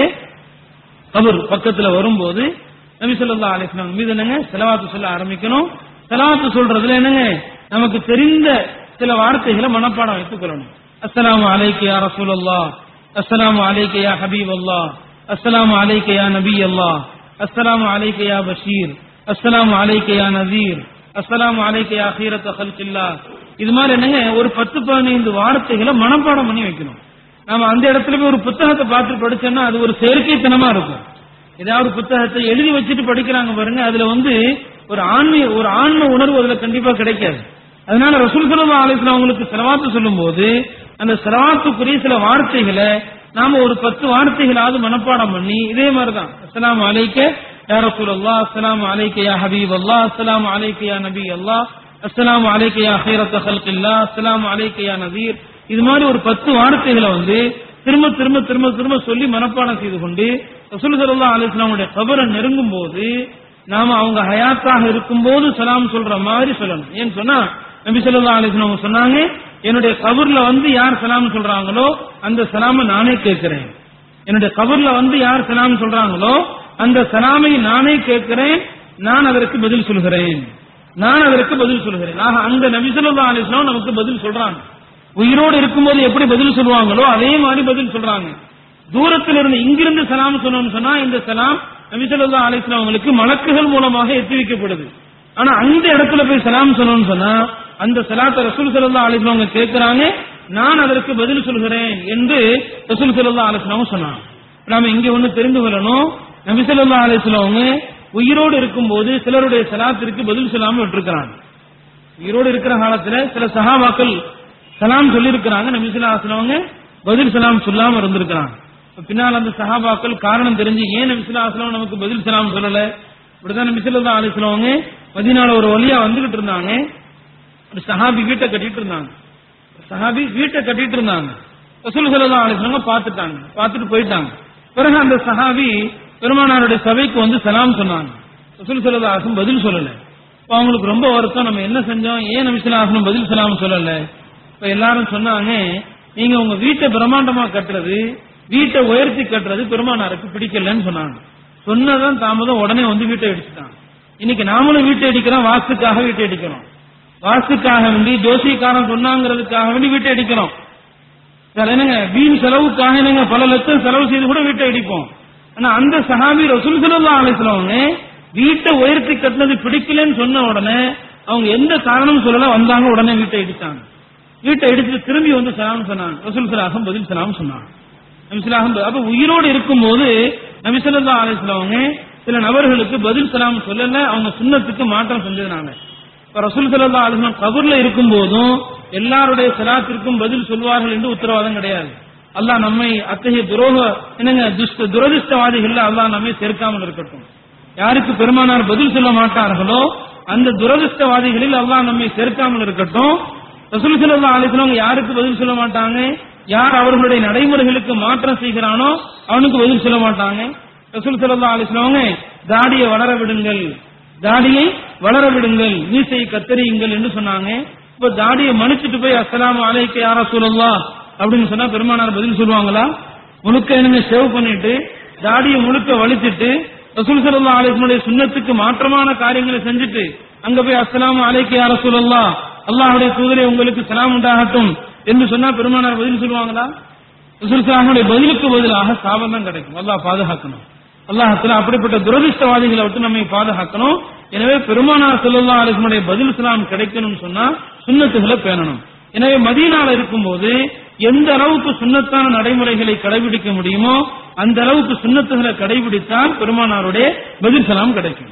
கபர் பக்கத்துல வரும்போது நபி ஸல்லல்லாஹு அலைஹி வஸல்லம் மீது என்னங்க ஸலவாத் சொல்ல ஆரம்பிக்கணும். ஸலவாத் சொல்றதுல என்னங்க நமக்கு தெரிந்த சில வார்த்தைகளை மனப்பாடம் வைத்துக் கொள்ளணும். அஸ்ஸலாமு அலைக்க யா ரசூலல்லாஹ், அஸ்ஸலாமு அலைக்க யா ஹபீபல்லாஹ், அஸ்ஸலாமு அலைக்க யா நபியல்லாஹ், அஸ்ஸலாமு அலைக்க யா பஷீர், அஸ்ஸலாமு அலைக்க யா நஸீர், அஸ்ஸலாமு அலைக்க யா ஹீரத ஹல்கில்லாஹ். இது மாதிரி என்னங்க ஒரு பத்து பதினைந்து வார்த்தைகளை மனப்பாடம் பண்ணி வைக்கணும். நாம அந்த இடத்துல போய் ஒரு புத்தகத்தை பார்த்து படிச்சோம்னா அது ஒரு செயற்கைத்தனமா இருக்கும். ஏதாவது புத்தகத்தை எழுதி வச்சுட்டு படிக்கிறாங்க பாருங்க, அதுல வந்து ஒரு ஆன்மீக ஒரு ஆன்ம உணர்வு அதுல கண்டிப்பா கிடைக்காது. அதனால ரசூல் ஸல்லல்லாஹு அலைஹி வஸல்லம் அவங்களுக்கு ஸலவாத் சொல்லும் போது அந்த ஸலவாத்துக்குரிய சில வார்த்தைகளை நாம ஒரு பத்து வார்த்தைகளாவது மனப்பாடம் பண்ணி இதே மாதிரிதான் அஸ்ஸலாமு அலைக்க யா ரசூலல்லாஹ், அஸ்ஸலாமு அலைக்க யா ஹபீபல்லாஹ், அஸ்ஸலாமு அலைக்க யா நபியல்லாஹ், அஸ்ஸலாமு அலைக்க யா ஹைரத்த ஹல்கில்லாஹ், அஸ்ஸலாமு அலைக்க யா நஸீர், இது மாதிரி ஒரு பத்து வார்த்தைகளை வந்து திரும்ப திரும்ப திரும்ப திரும்ப சொல்லி மனப்பாடம் செய்து கொண்டு ரசூல் ஸல்லல்லாஹு அலைஹி வஸல்லம் உடைய கபரை நெருங்கும் போது நாம அவங்க ஹயாத்தாக இருக்கும்போது சலாம் சொல்ற மாதிரி சொல்லணும். ஏன்னு சொன்னா நபி ஸல்லல்லாஹு அலைஹி வஸல்லம் சொன்னாங்க, என்னுடைய கபர்ல வந்து யார் சலாம் சொல்றாங்களோ அந்த சலாமை நானே கேட்கிறேன். என்னுடைய கபர்ல வந்து யார் சலாம் சொல்றாங்களோ அந்த சலாமை நானே கேட்கிறேன், நான் அதற்கு பதில் சொல்கிறேன், நான் அதற்கு பதில் சொல்கிறேன். ஆக அந்த நபி ஸல்லல்லாஹு அலைஹி வஸல்லம் நமக்கு பதில் சொல்றாங்க. உயிரோடு இருக்கும்போது எப்படி பதில் சொல்லுவாங்களோ அதே மாதிரி பதில் சொல்றாங்க. தூரத்தில் இருந்து இங்கிருந்து சலாம் சொன்னோம்னு சொன்னா இந்த சலாம் நபி ஸல்லல்லாஹு அலைஹி வஸல்லம் அவங்களுக்கு மலக்குகள் மூலமாக எத்தி வைக்கப்படுது. ஆனா அந்த இடத்துல போய் சலாம் சொன்னோம்னு சொன்னா அந்த சலாத்தை ரசூல் ஸல்லல்லாஹு அலைஹி வஸல்லம் அவங்க கேட்கிறாங்க, நான் அதற்கு பதில் சொல்கிறேன் என்று ரசூல் ஸல்லல்லாஹு அலைஹி வஸல்லம் சொன்னாங்க. நாம இங்க ஒண்ணு தெரிந்து கொள்ளணும், நபி ஸல்லல்லாஹு அலைஹி வஸல்லம் அவங்க உயிரோடு இருக்கும்போது சிலருடைய சலாத்திற்கு பதில் சொல்லாம விட்டுருக்கிறாங்க. உயிரோடு இருக்கிற காலத்துல சில சஹாபாக்கள் சலாம் சொல்லி இருக்கிறாங்க, நபி ஸல்லல்லாஹு அலைஹி வஸல்லம் அவங்க பதில் சலாம் சொல்லாம இருந்திருக்கிறாங்க. பின்னால் அந்த சஹாபாக்கள் காரணம் தெரிஞ்சு ஏன் நபி ஸல்லல்லாஹு அலைஹி வஸல்லம் நமக்கு பதில் சலாம் சொல்லல, இப்படிதான் நபி ஸல்லல்லாஹு அலைஹி வஸல்லம் அவங்க மதீனால ஒரு வழியா வந்துகிட்டு இருந்தாங்க. ஒரு சஹாபி வீட்டை கட்டிட்டு இருந்தாங்க, சஹாபி வீட்டை கட்டிட்டு இருந்தாங்க. ரசூல் ஸல்லல்லாஹு அலைஹி வஸல்லம் பார்த்துட்டாங்க, பார்த்துட்டு போயிட்டாங்க. பிறகு அந்த சஹாபி பெருமானாருடைய சபைக்கு வந்து சலாம் சொன்னாங்க. ரசூல் ஸல்லல்லாஹு அலைஹி வஸல்லம் பதில் சொல்லல. அவங்களுக்கு ரொம்ப வருத்தம், நம்ம என்ன செஞ்சோம், ஏன் நபி ஸல்லல்லாஹு அலைஹி வஸல்லம் பதில் சலாம் சொல்லல. இப்ப எல்லாரும் சொன்னாங்க, நீங்க உங்க வீட்டை பிரம்மாண்டமா கட்டுறது, வீட்டை உயர்த்தி கட்டுறது பெருமானாருக்கு பிடிக்கலன்னு சொன்னாங்க. சொன்னதான் தாமதம் உடனே வந்து வீட்டை அடிச்சுட்டான். இன்னைக்கு நாமளும் வீட்டை அடிக்கிறோம், வாஸ்துக்காக வீட்டை அடிக்கிறோம், வாஸ்துக்காக வேண்டி ஜோசியக்காரன் சொன்னாங்கிறதுக்காக வேண்டி வீட்டை அடிக்கிறோம். என்னங்க வீண் செலவுக்காக என்னங்க பல லட்சம் செலவு செய்து கூட வீட்டை அடிப்போம். ஆனா அந்த சஹாபி ரசூல் ஸல்லல்லாஹு அலைஹி வஸல்லம் வீட்டை உயர்த்தி கட்டினது பிடிக்கலன்னு சொன்ன உடனே அவங்க எந்த காரணம் சொல்லல, வந்தாங்க உடனே வீட்டை இடித்தாங்க. வீட்டை இடிச்சு திரும்பி வந்து சலாம் சொன்னாங்க. ரசூல் ஸல்லல்லாஹு பதில் சலாம் சொன்னாங்க. நபி ஸல்லல்லாஹு அப்ப உயிரோடு இருக்கும்போது நபி ஸல்லல்லாஹு அலைஹி வஸல்லம் சில நபர்களுக்கு பதில் சலாம் சொல்லல, அவங்க சுன்னத்துக்கு மாற்றம் செஞ்சதுனால. இப்ப ரசூல் ஸல்லல்லாஹு அலைஹி வஸல்லம் கபர்ல இருக்கும் போதும் எல்லாருடைய சலாத்திற்கும் பதில் சொல்வார்கள் என்று உத்தரவாதம் கிடையாது. அல்லாஹ் நம்மை அத்தகைய துரோக என்னங்க துஷ்ட துரதிஷ்டவாதிகள் அல்லாஹ் நம்மை சேர்க்காமல் இருக்கட்டும். யாருக்கு பெருமானார் பதில் சொல்ல மாட்டார்களோ அந்த துரதிஷ்டவாதிகளில் அல்லாஹ் நம்மை சேர்க்காமல் இருக்கட்டும். ரசூல் ஸல்லல்லாஹு அலைஹி வஸல்லம் யாருக்கு பதில் சொல்ல மாட்டாங்க, யார் அவர்களுடைய நடைமுறைகளுக்கு மாற்றம் செய்கிறானோ அவனுக்கு பதில் சொல்ல மாட்டாங்க. ரசூல் ஸல்லல்லாஹு அலைஹி வஸல்லம் தாடியை வளர விடுங்கள், தாடியை வளர விடுங்கள், மீசையை கத்தரியுங்கள் என்று சொன்னாங்க. இப்ப தாடியை மன்னிச்சுட்டு போய் அஸ்ஸலாமு அலைக்க யா ரசூலல்லாஹ் அப்படின்னு சொன்னா பெருமானார் பதில் சொல்லுவாங்களா? முழுக்க என்ன சேவ் பண்ணிட்டு தாடியை முழுக்க வலிச்சிட்டு ரசூல் ஸல்லல்லாஹு அலைஹி வஸல்லம் சுன்னத்துக்கு மாற்றமான காரியங்களை செஞ்சுட்டு அங்க போய் அஸ்ஸலாமு அலைக்க யா ரசூலல்லாஹ் அல்லாஹ்வுடைய தூதரே உங்களுக்கு சலாம் உண்டாகட்டும் என்று சொன்னா பெருமானார் பதில் சொல்லுவாங்களா? ரசூல் ஸல்லல்லாஹு அலைஹி பதிலுக்கு பதிலாக சாபம் தான் கிடைக்கும். அல்லாஹ் பாதுகாக்கணும். அல்லாஹ் தஆலா அப்படிப்பட்ட துரதிஷ்டவாதிகளை விட்டு நம்மை பாதுகாக்கணும். எனவே பெருமானார் ஸல்லல்லாஹு அலைஹி வஸல்லம் பதில் சலாம் கிடைக்கணும்னு சொன்னா சுன்னத்துகளை பேணணும். எனவே மதீனால இருக்கும்போது எந்த அளவுக்கு சுன்னத்தான நடைமுறைகளை கடைபிடிக்க முடியுமோ அந்த அளவுக்கு சுன்னத்துகளை கடைபிடித்தால் பெருமானாருடைய பதில் சலாம் கிடைக்கும்.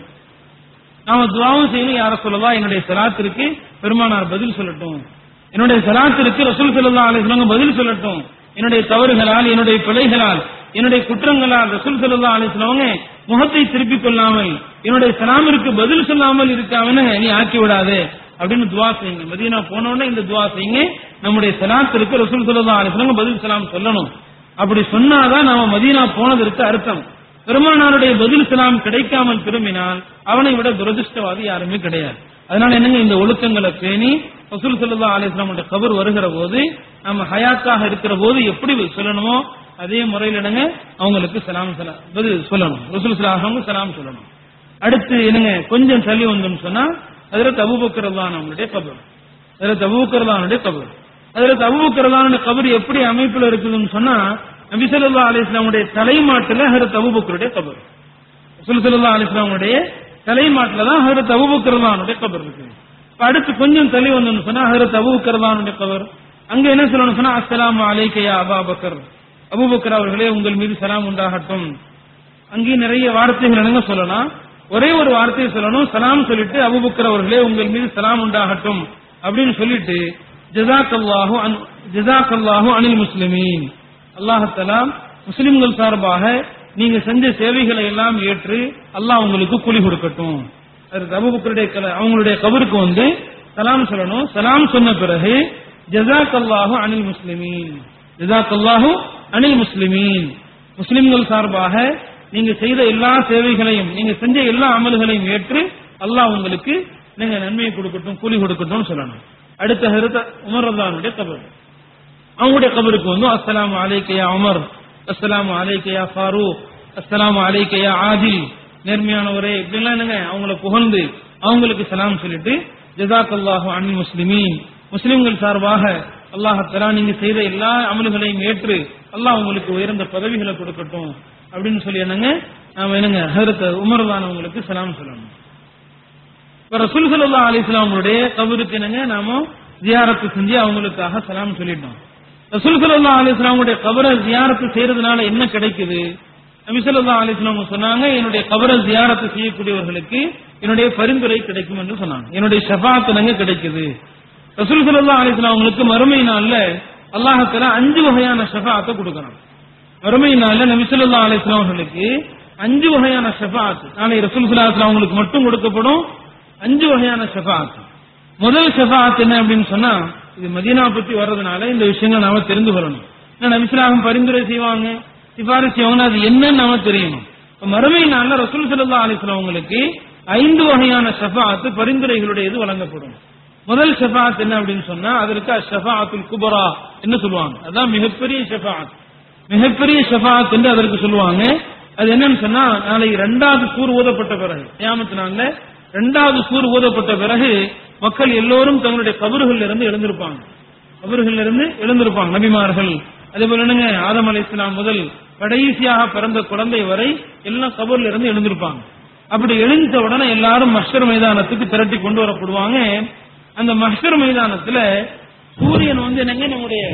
நாம துஆவும் செய்யணும், யார சொல்லலாம் என்னுடைய ஸலாத்திற்கு பெருமானார் பதில் சொல்லட்டும், என்னுடைய ஸலாத்திற்கு ரசூல் ஸல்லல்லாஹு அலைஹி வஸல்லம் பதில் சொல்லட்டும். என்னுடைய தவறுகளால், என்னுடைய பிழைகளால், என்னுடைய குற்றங்களால் ரசூல் ஸல்லல்லாஹு அலைஹி வஸல்லம் முகத்தை திருப்பிக் கொள்ளாமல் என்னுடைய சலாமிற்கு பதில் சொல்லாமல் இருக்காமன்னு நீ ஆக்கி விடாதே அப்படின்னு துவா செய்யுங்க. மதீனா போன உடனே இந்த துவா செய்யுங்க. நம்முடைய சலாத்திற்கு ரசூல் ஸல்லல்லாஹு அலைஹி வஸல்லம் பதில் சலாம் சொல்லணும். அப்படி சொன்னாதான் நாம மதீனா போனதற்கு அர்த்தம். பெருமானாருடைய பதில் சலாம் கிடைக்காமல் திரும்பினால் அவனை விட துரதிஷ்டவாதி யாருமே கிடையாது. அதனால என்னங்க இந்த ஒழுக்கங்களை பேணி ரசூல் ஸல்லல்லாஹு அலைஹி வஸல்லம் கபர் வருகிற போது நம்ம ஹயாத்தாக இருக்கிற போது எப்படி சொல்லணுமோ அதே முறையில் என்னங்க அவங்களுக்கு சலாம் சலாம் பதில் சொல்லணும். ரசூல் ஸல்லல்லாஹு அலைஹி வஸல்லம் சலாம் சொல்லணும். அடுத்து என்னங்க கொஞ்சம் தள்ளி வந்தோம்னு சொன்னா ஹஜ்ரத் அபூபக்கர் ரலியல்லாஹு அன்ஹுடைய கபர், ஹஜ்ரத் அபூபக்கர் ரலியல்லாஹு அன்ஹுடைய கபர். ஹஜ்ரத் அபூபக்கர் ரலியல்லாஹு அன்ஹு கபர் எப்படி அமைப்புல இருக்குதுன்னு சொன்னா நபி ஸல்லல்லாஹு அலைஹி வஸல்லம் தலைமாட்டுல ஹஜ்ரத் அபூபக்கருடைய கபர், ரசூல் ஸல்லல்லாஹு அலைஹி வஸல்லம் தலைமாட்டுல தான் ஹஜ்ரத் அபூபக்கர் ரலியல்லாஹு அன்ஹுடைய கபர் இருக்கு. அடுத்து கொஞ்சம் தள்ளி வந்தோம்னு சொன்னா ஹஜ்ரத் அபூபக்கர் ரலியல்லாஹு அன்ஹுடைய கபர். அங்க என்ன சொல்லணும் சொன்னா அஸ்ஸலாமு அலைக்க யா அபூபக்கர், அபூபக்கர் அவர்களே உங்கள் மீது சலாம் உண்டாகட்டும். அங்கேயும் நிறைய வார்த்தைகள் என்னங்க சொல்லலாம், ஒரே ஒரு வார்த்தையை சொல்லணும், சலாம் சொல்லிட்டு அபூபக்கர் அவர்களே உங்கள் மீது சலாம் உண்டாகட்டும் அப்படின்னு சொல்லிட்டு ஜஸாக்கல்லாஹு அன் ஜஸாக்கல்லாஹு அனில் முஸ்லிமீன், அல்லாஹ் தஆலா முஸ்லிம்கள் சார்பாக நீங்க செஞ்ச சேவைகளை எல்லாம் ஏற்று அல்லாஹ் உங்களுக்கு கூலி கொடுக்கட்டும். அபூபக்கருடைய அவங்களுடைய கபருக்கு வந்து சலாம் சொல்லணும். சலாம் சொன்ன பிறகு ஜஸாக்கல்லாஹு அனில் முஸ்லிமீன், ஜஸாக்கல்லாஹு அனில் முஸ்லிமீன், முஸ்லிம்கள் சார்பாக நீங்க செய்த எல்லா சேவைகளையும் நீங்க செஞ்ச எல்லா அமல்களையும் ஏற்று அல்லாஹ் உங்களுக்கு நீங்க நன்மையை கொடுக்கட்டும் கூலி கொடுக்கட்டும் சொல்லணும். அடுத்த ஹஜ்ரத் உமர் ரலியல்லாஹு அன்ஹுடைய கபர், அவங்களுடைய கபருக்கு வந்து அஸ்ஸலாமு அலைக்க யா உமர், அஸ்ஸலாமு அலைக்க யா ஃபாரூக், அஸ்ஸலாமு அலைக்க யா ஆதில், நேர்மையானவரே இப்படிலாம் என்னங்க அவங்களை புகழ்ந்து அவங்களுக்கு சலாம் சொல்லிட்டு ஜஸாக்கல்லாஹு அனில் முஸ்லிமீன், முஸ்லிம்கள் சார்பாக அல்லாஹ் தஆலா நீங்க செய்த எல்லா அமல்களையும் ஏற்று அல்லாஹ் உங்களுக்கு உயர்ந்த பதவிகளை கொடுக்கட்டும் அப்படின்னு சொல்லி என்னங்க நாம என்னங்க ஹஜ்ரத் உமர் ரலியல்லாஹு அன்ஹுங்களுக்கு சலாம் சொல்லணும். இப்ப ரசூல் ஸல்லல்லாஹு அலைஹி வஸல்லம் அவங்களுடைய கபருக்கு என்னங்க நாம ஜியாரத்து செஞ்சு அவங்களுக்காக சலாம் சொல்லிட்டோம். ரசூல் ஸல்லல்லாஹு அலைஹி வஸல்லம் அவங்களுடைய கபரை ஜியாரத்து செய்யறதுனால என்ன கிடைக்குது? நபி ஸல்லல்லாஹு அலைஹி வஸல்லம் சொன்னாங்க என்னுடைய கபரை ஜியாரத்து செய்யக்கூடியவர்களுக்கு என்னுடைய பரிந்துரை கிடைக்கும் என்று சொன்னாங்க. என்னுடைய ஷஃபாஅத் என்னங்க கிடைக்குது. ரசூல் ஸல்லல்லாஹு அலைஹி வஸல்லம் அவங்களுக்கு மறுமை நாள்ல அல்லாஹ் தஆலா அஞ்சு வகையான ஷஃபாஅத்தை கொடுக்கறான். மறுமை நாள்ல நபி ஸல்லல்லாஹு அலைஹி வஸல்லம் அவர்களுக்கு அஞ்சு வகையான ஷஃபாஅத் நாளை ரசூல் ஸல்லல்லாஹு அலைஹி வஸல்லம் அவங்களுக்கு மட்டும் கொடுக்கப்படும். அஞ்சு வகையான ஷஃபாஅத். முதல் ஷஃபாஅத் என்ன அப்படின்னு சொன்னா, இது மதீனா பத்தி வர்றதுனால இந்த விஷயங்களை நாம தெரிந்து கொள்ளணும். நபி ஸல்லல்லாஹு பரிந்துரை செய்வாங்க, சிபாரிசு செய்வாங்க, அது என்னன்னு நாம தெரியணும். மறுமை நாள்ல ரசூல் ஸல்லல்லாஹு அலைஹி வஸல்லம் அவங்களுக்கு ஐந்து வகையான ஷஃபாஅத் பரிந்துரைகளுடைய இது வழங்கப்படும். முதல் ஷஃபாஅத் என்ன அப்படின்னு சொன்னா அதற்கு ஷஃபாஅத்துல் குபரா என்ன சொல்லுவாங்க, அதான் மிகப்பெரிய ஷஃபாஅத், மிகப்பெரிய ஷஃபாஅத் என்று அதற்கு சொல்லுவாங்க. அது என்னன்னு சொன்னா, நாளை இரண்டாவது சூர் ஊதப்பட்ட பிறகு, கியாமத் நாள்ல இரண்டாவது சூர் ஊதப்பட்ட பிறகு மக்கள் எல்லோரும் தங்களுடைய கபறுகள்ல இருந்து எழுந்திருப்பாங்க. கபறுகள்ல இருந்து எழுந்திருப்பாங்க நபிமார்கள். அதே போல என்னங்க, ஆதம் அலைஹிஸ்ஸலாம் முதல் கடைசியாக பிறந்த குழந்தை வரை எல்லாம் கபர்ல இருந்து எழுந்திருப்பாங்க. அப்படி எழுந்த உடனே எல்லாரும் மஹ்ஷர் மைதானத்துக்கு திரட்டி கொண்டு வரப்படுவாங்க. அந்த மஹ்ஷர் மைதானத்துல சூரியன் வந்து என்னங்க நம்முடைய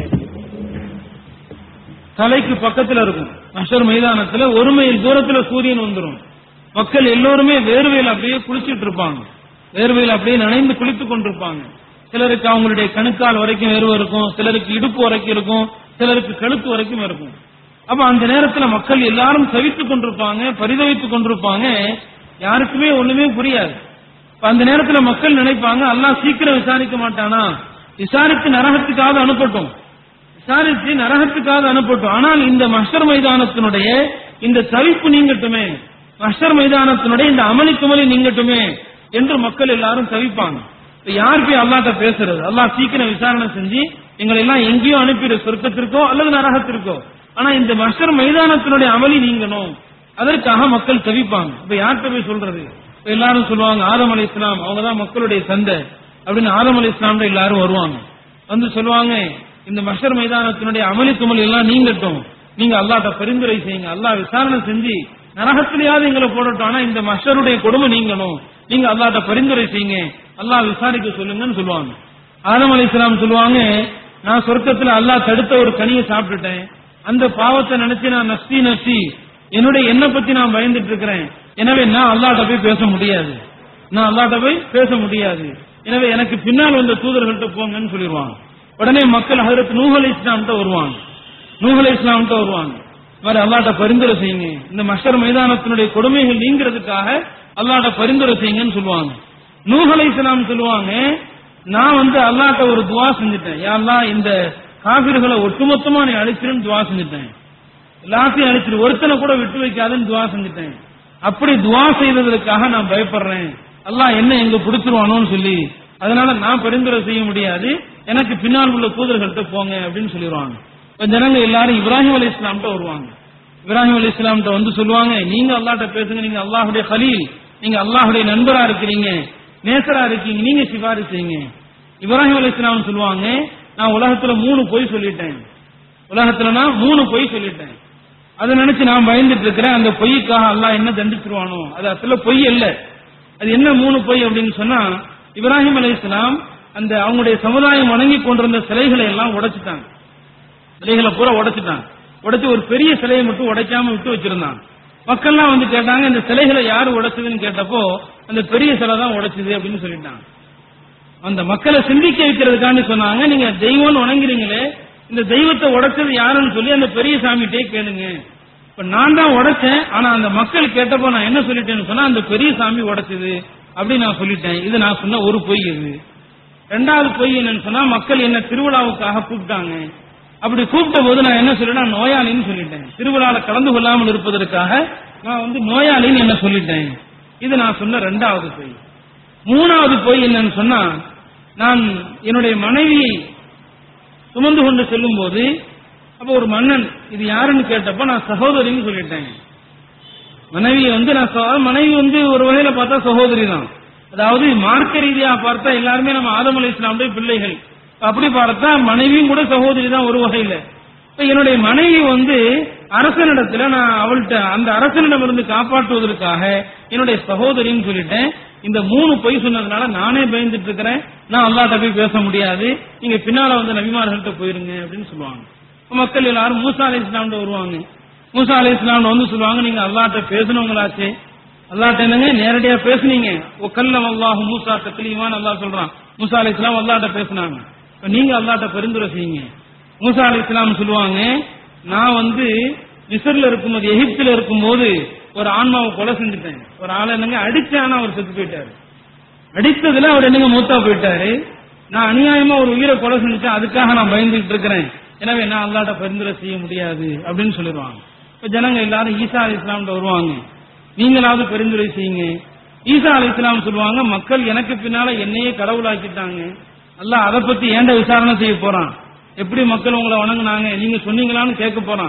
தலைக்கு பக்கத்துல இருக்கும். மஹ்ஷர் மைதானத்துல ஒரு மைல் தூரத்துல சூரியன் வந்துடும். மக்கள் எல்லோருமே வேர்வையில் அப்படியே குளிச்சுட்டு இருப்பாங்க. வேர்வையில் அப்படியே நனைந்து குளித்துக் கொண்டிருப்பாங்க. சிலருக்கு அவங்களுடைய கணுக்கால் வரைக்கும் வேர்வை இருக்கும், சிலருக்கு இடுப்பு வரைக்கும் இருக்கும், சிலருக்கு கழுத்து வரைக்கும் இருக்கும். அப்ப அந்த நேரத்துல மக்கள் எல்லாரும் தவித்துக் கொண்டிருப்பாங்க, பரிதவித்துக் கொண்டிருப்பாங்க. யாருக்குமே ஒண்ணுமே புரியாது. அந்த நேரத்துல மக்கள் நினைப்பாங்க, அல்லாஹ் சீக்கிரம் விசாரிக்க மாட்டானா, விசாரித்து நரகத்துக்காக அனுப்பட்டும், விசாரித்து நரகத்துக்காக அனுப்பட்டும். ஆனால் இந்த மஹ்ஷர் மைதானத்தினுடைய இந்த தவிப்பு நீங்கட்டுமே, மஹ்ஷர் மைதானத்தினுடைய இந்த அமளி துமளி நீங்கட்டுமே என்று மக்கள் எல்லாரும் தவிப்பாங்க. யார் போய் அல்லாஹ்ட்ட பேசுறது? அல்லாஹ் சீக்கிரம் விசாரணை செஞ்சு எங்களை எல்லாம் எங்கேயோ அனுப்பிடு, சொர்க்கத்திற்கோ அல்லது நரகத்திற்கோ. ஆனா இந்த மஹ்ஷர் மைதானத்தினுடைய அமளி நீங்கணும், அதற்காக மக்கள் தவிப்பாங்க. இப்ப யார்கிட்ட போய் சொல்றது? எல்லாரும் சொல்லுவாங்க, ஆதம் அலைஹிஸ்ஸலாம் அவங்கதான் மக்களுடைய தந்தை அப்படின்னு ஆதம் அலைஹிஸ்ஸலாம் எல்லாரும் வருவாங்க. வந்து சொல்லுவாங்க, இந்த மஹ்ஷர் மைதானத்தினுடைய அமளி துமல் எல்லாம் நீங்கட்டும், நீங்க அல்லாஹ்ட்ட பரிந்துரை செய்யுங்க, அல்லாஹ் விசாரணை செஞ்சு நரகத்திலேயாவது எங்களை போடட்டும், ஆனா இந்த மஹ்ஷருடைய கொடுமை நீங்கணும், நீங்க அல்லாஹ்ட்ட பரிந்துரை செய்யுங்க, அல்லாஹ் விசாரிக்க சொல்லுங்கன்னு சொல்லுவாங்க. ஆதம் அலைஹிஸ்ஸலாம் சொல்லுவாங்க, நான் சொர்க்கத்துல அல்லாஹ் தடுத்த ஒரு கனியை சாப்பிட்டுட்டேன், அந்த பாவத்தை நினைச்சு நான் நஸ்தி நஸ்தி என்னுடைய என்ன பத்தி நான் பயந்துட்டு இருக்கிறேன், எனவே நான் அல்லாஹ்ட்ட போய் பேச முடியாது, நான் அல்லாஹ்ட்ட போய் பேச முடியாது, எனவே எனக்கு பின்னால் வந்த தூதர்கள்ட்ட போங்கன்னு சொல்லிடுவாங்க. உடனே மக்கள் ஹஜ்ரத் நூஹ் அலைஹிஸ்ஸலாம்ட்ட வருவாங்க. நூஹ் அலைஹிஸ்ஸலாம்ட்ட வருவாங்க, மாதிரி அல்லாஹ்ட்ட பரிந்துரை செய்யுங்க, இந்த மஹ்ஷர் மைதானத்தினுடைய கொடுமைகள் நீங்கிறதுக்காக அல்லாஹ்ட்ட பரிந்துரை செய்யுங்கன்னு சொல்லுவாங்க. நூஹ் அலைஹிஸ்ஸலாம் சொல்லுவாங்க, நான் வந்து அல்லாஹ்ட்ட ஒரு துவா செஞ்சுட்டேன், யா அல்லாஹ் இந்த காபிர்களை ஒட்டுமொத்தமா நீ அழிச்சிருன்னு துவா செஞ்சுட்டேன், எல்லாத்தையும் அழிச்சிரு, ஒருத்தனை கூட விட்டு வைக்காதுன்னு துவா செஞ்சுட்டேன். அப்படி துவா செய்ததற்காக நான் பயப்படுறேன், அல்லாஹ் என்ன எங்க பிடிச்சிருவானோன்னு சொல்லி, அதனால நான் பரிந்துரை செய்ய முடியாது, எனக்கு பின்னால் உள்ள தூதர்கள்ட்ட போங்க அப்படின்னு சொல்லிடுவாங்க. ஜனங்க எல்லாரும் இப்ராஹிம் அலைஹிஸ்ஸலாம்ட்ட வருவாங்க. இப்ராஹிம் அலைஹிஸ்ஸலாம்ட்ட வந்து சொல்லுவாங்க, நீங்க அல்லாஹ்ட்ட பேசுங்க, நீங்க அல்லாஹ்வுடைய கலீல், நீங்க அல்லாஹ்வுடைய நண்பரா இருக்கிறீங்க, நேசரா இருக்கீங்க, நீங்க சிபாரிசு செய்யுங்க. இப்ராஹிம் அலைஹிஸ்ஸலாம் சொல்லுவாங்க, நான் உலகத்துல மூணு பொய் சொல்லிட்டேன், உலகத்துல நான் மூணு பொய் சொல்லிட்டேன், அதை நினைச்சு நான் பயந்துட்டு இருக்கிறேன், அந்த பொய்க்காக அல்லாஹ் என்ன தண்டிச்சிருவானோ, அது அசல பொய் இல்ல, அது என்ன மூணு பொய் அப்படின்னு சொன்னா, இப்ராஹிம் அலைஹிஸ்ஸலாம் அந்த அவங்களுடைய சமுதாயம் வணங்கி கொண்டிருந்த சிலைகளை எல்லாம் உடைச்சிட்டாங்க, சிலைகளை பூரா உடைச்சிட்டாங்க, உடைச்சு ஒரு பெரிய சிலையை மட்டும் உடைக்காம விட்டு வச்சிருந்தாங்க. மக்கள்லாம் வந்து கேட்டாங்க, இந்த சிலைகளை யாரு உடைச்சதுன்னு கேட்டப்போ அந்த பெரிய சிலை தான் உடைச்சது அப்படின்னு சொல்லிட்டாங்க. அந்த மக்களை சிந்திக்க வைக்கிறதுக்காண்டி சொன்னாங்க, நீங்க தெய்வம்னு வணங்குறீங்களே, இந்த தெய்வத்தை உடைச்சது யாருன்னு சொல்லி அந்த பெரிய சாமிகிட்டே கேளுங்க. இப்ப நான் தான் உடைச்சேன், ஆனா அந்த மக்கள் கேட்டப்போ நான் என்ன சொல்லிட்டேன்னு சொன்னா, அந்த பெரிய சாமி உடைச்சது அப்படின்னு நான் சொல்லிட்டேன். இது நான் சொன்ன ஒரு பொய். இது ரெண்டாவது பொய் என்னன்னு சொன்னா, மக்கள் என்ன திருவிழாவுக்காக கூப்பிட்டாங்க, அப்படி கூப்பிட்ட போது நான் என்ன சொல்லிட்டேன், நோயாளின்னு சொல்லிட்டேன், திருவிழாவில் கலந்து கொள்ளாமல் இருப்பதற்காக நான் வந்து நோயாளின்னு என்ன சொல்லிட்டேன். இது நான் சொன்ன ரெண்டாவது பொய். மூணாவது பொய் என்னன்னு சொன்னா, நான் என்னுடைய மனைவியை சுமந்து கொண்டு செல்லும் போது அப்ப ஒரு மன்னன் இது யாருன்னு கேட்டப்ப நான் சகோதரின்னு சொல்லிட்டேன். மனைவியை வந்து நான் மனைவி வந்து ஒரு வகையில பார்த்தா சகோதரி தான், அதாவது மார்க்க ரீதியா பார்த்தா எல்லாருமே நம்ம ஆதம் அலைஹிஸ்ஸலாமுடைய பிள்ளைகள், அப்படி பார்த்தா மனைவியும் கூட சகோதரி தான் ஒரு வகையில. என்னுடைய மனைவி வந்து அரசனிடத்துல நான் அவள்கிட்ட அந்த அரசனிடம் இருந்து காப்பாற்றுவதற்காக என்னுடைய சகோதரின்னு சொல்லிட்டேன். இந்த மூணு பொய் சொன்னதுனால நானே பயந்துட்டு இருக்கிறேன், நான் அல்லாஹ்ட்ட போய் பேச முடியாது, நீங்க பின்னால வந்து நபிமார்கள்ட்ட போயிருங்க அப்படின்னு சொல்லுவாங்க. மக்கள் எல்லாரும் மூசா அலைஹிஸ்ஸலாம்ட்ட வருவாங்க. மூசா அலைஹிஸ்ஸலாம் வந்து சொல்லுவாங்க, நீங்க அல்லாஹ்ட்ட பேசணுங்களாச்சே, அல்லாஹ்ட்ட என்னங்க நேரடியா பேசுனீங்க, ஒக்கல்லம் அல்லாஹு மூசா தக்லீமான்னு அல்லாஹ் சொல்றான். மூசா அலைஹிஸ்ஸலாம் அல்லாஹ்ட்ட பேசினாங்க, நீங்க அல்லாஹ்ட்ட பரிந்துரை செய்யுங்க. மூசா அலைஹிஸ்ஸலாம் சொல்லுவாங்க, நான் வந்து மிஸ்ர்ல இருக்கும்போது எகிப்துல இருக்கும்போது ஒரு ஆன்மாவை கொலை செஞ்சுட்டேன், ஒரு ஆளை என்னங்க அடிச்சானா அவர் செத்து போயிட்டாரு, அடித்ததுல அவர் என்னங்க மூத்தா போயிட்டாரு, நான் அநியாயமா ஒரு உயிரை கொலை செஞ்சுட்டேன், அதுக்காக நான் பயந்துட்டு இருக்கிறேன், எனவே நான் அல்லாஹ்ட்ட பரிந்துரை செய்ய முடியாது அப்படின்னு சொல்லிடுவாங்க. இப்ப ஜனங்க எல்லாரும் ஈசா அலைஹிஸ்ஸலாம்ட்ட வருவாங்க, நீங்களாவது பரிந்துரை செய்யுங்க. ஈசா அலைஹிஸ்ஸலாம் சொல்லுவாங்க, மக்கள் எனக்கு பின்னால என்னையே கடவுளாக்கிட்டாங்க, அல்லாஹ் அதை பத்தி ஏண்ட விசாரணை செய்ய போறான், எப்படி மக்கள் உங்களை வணங்குனாங்க நீங்க சொன்னீங்களான்னு கேட்க போறான்,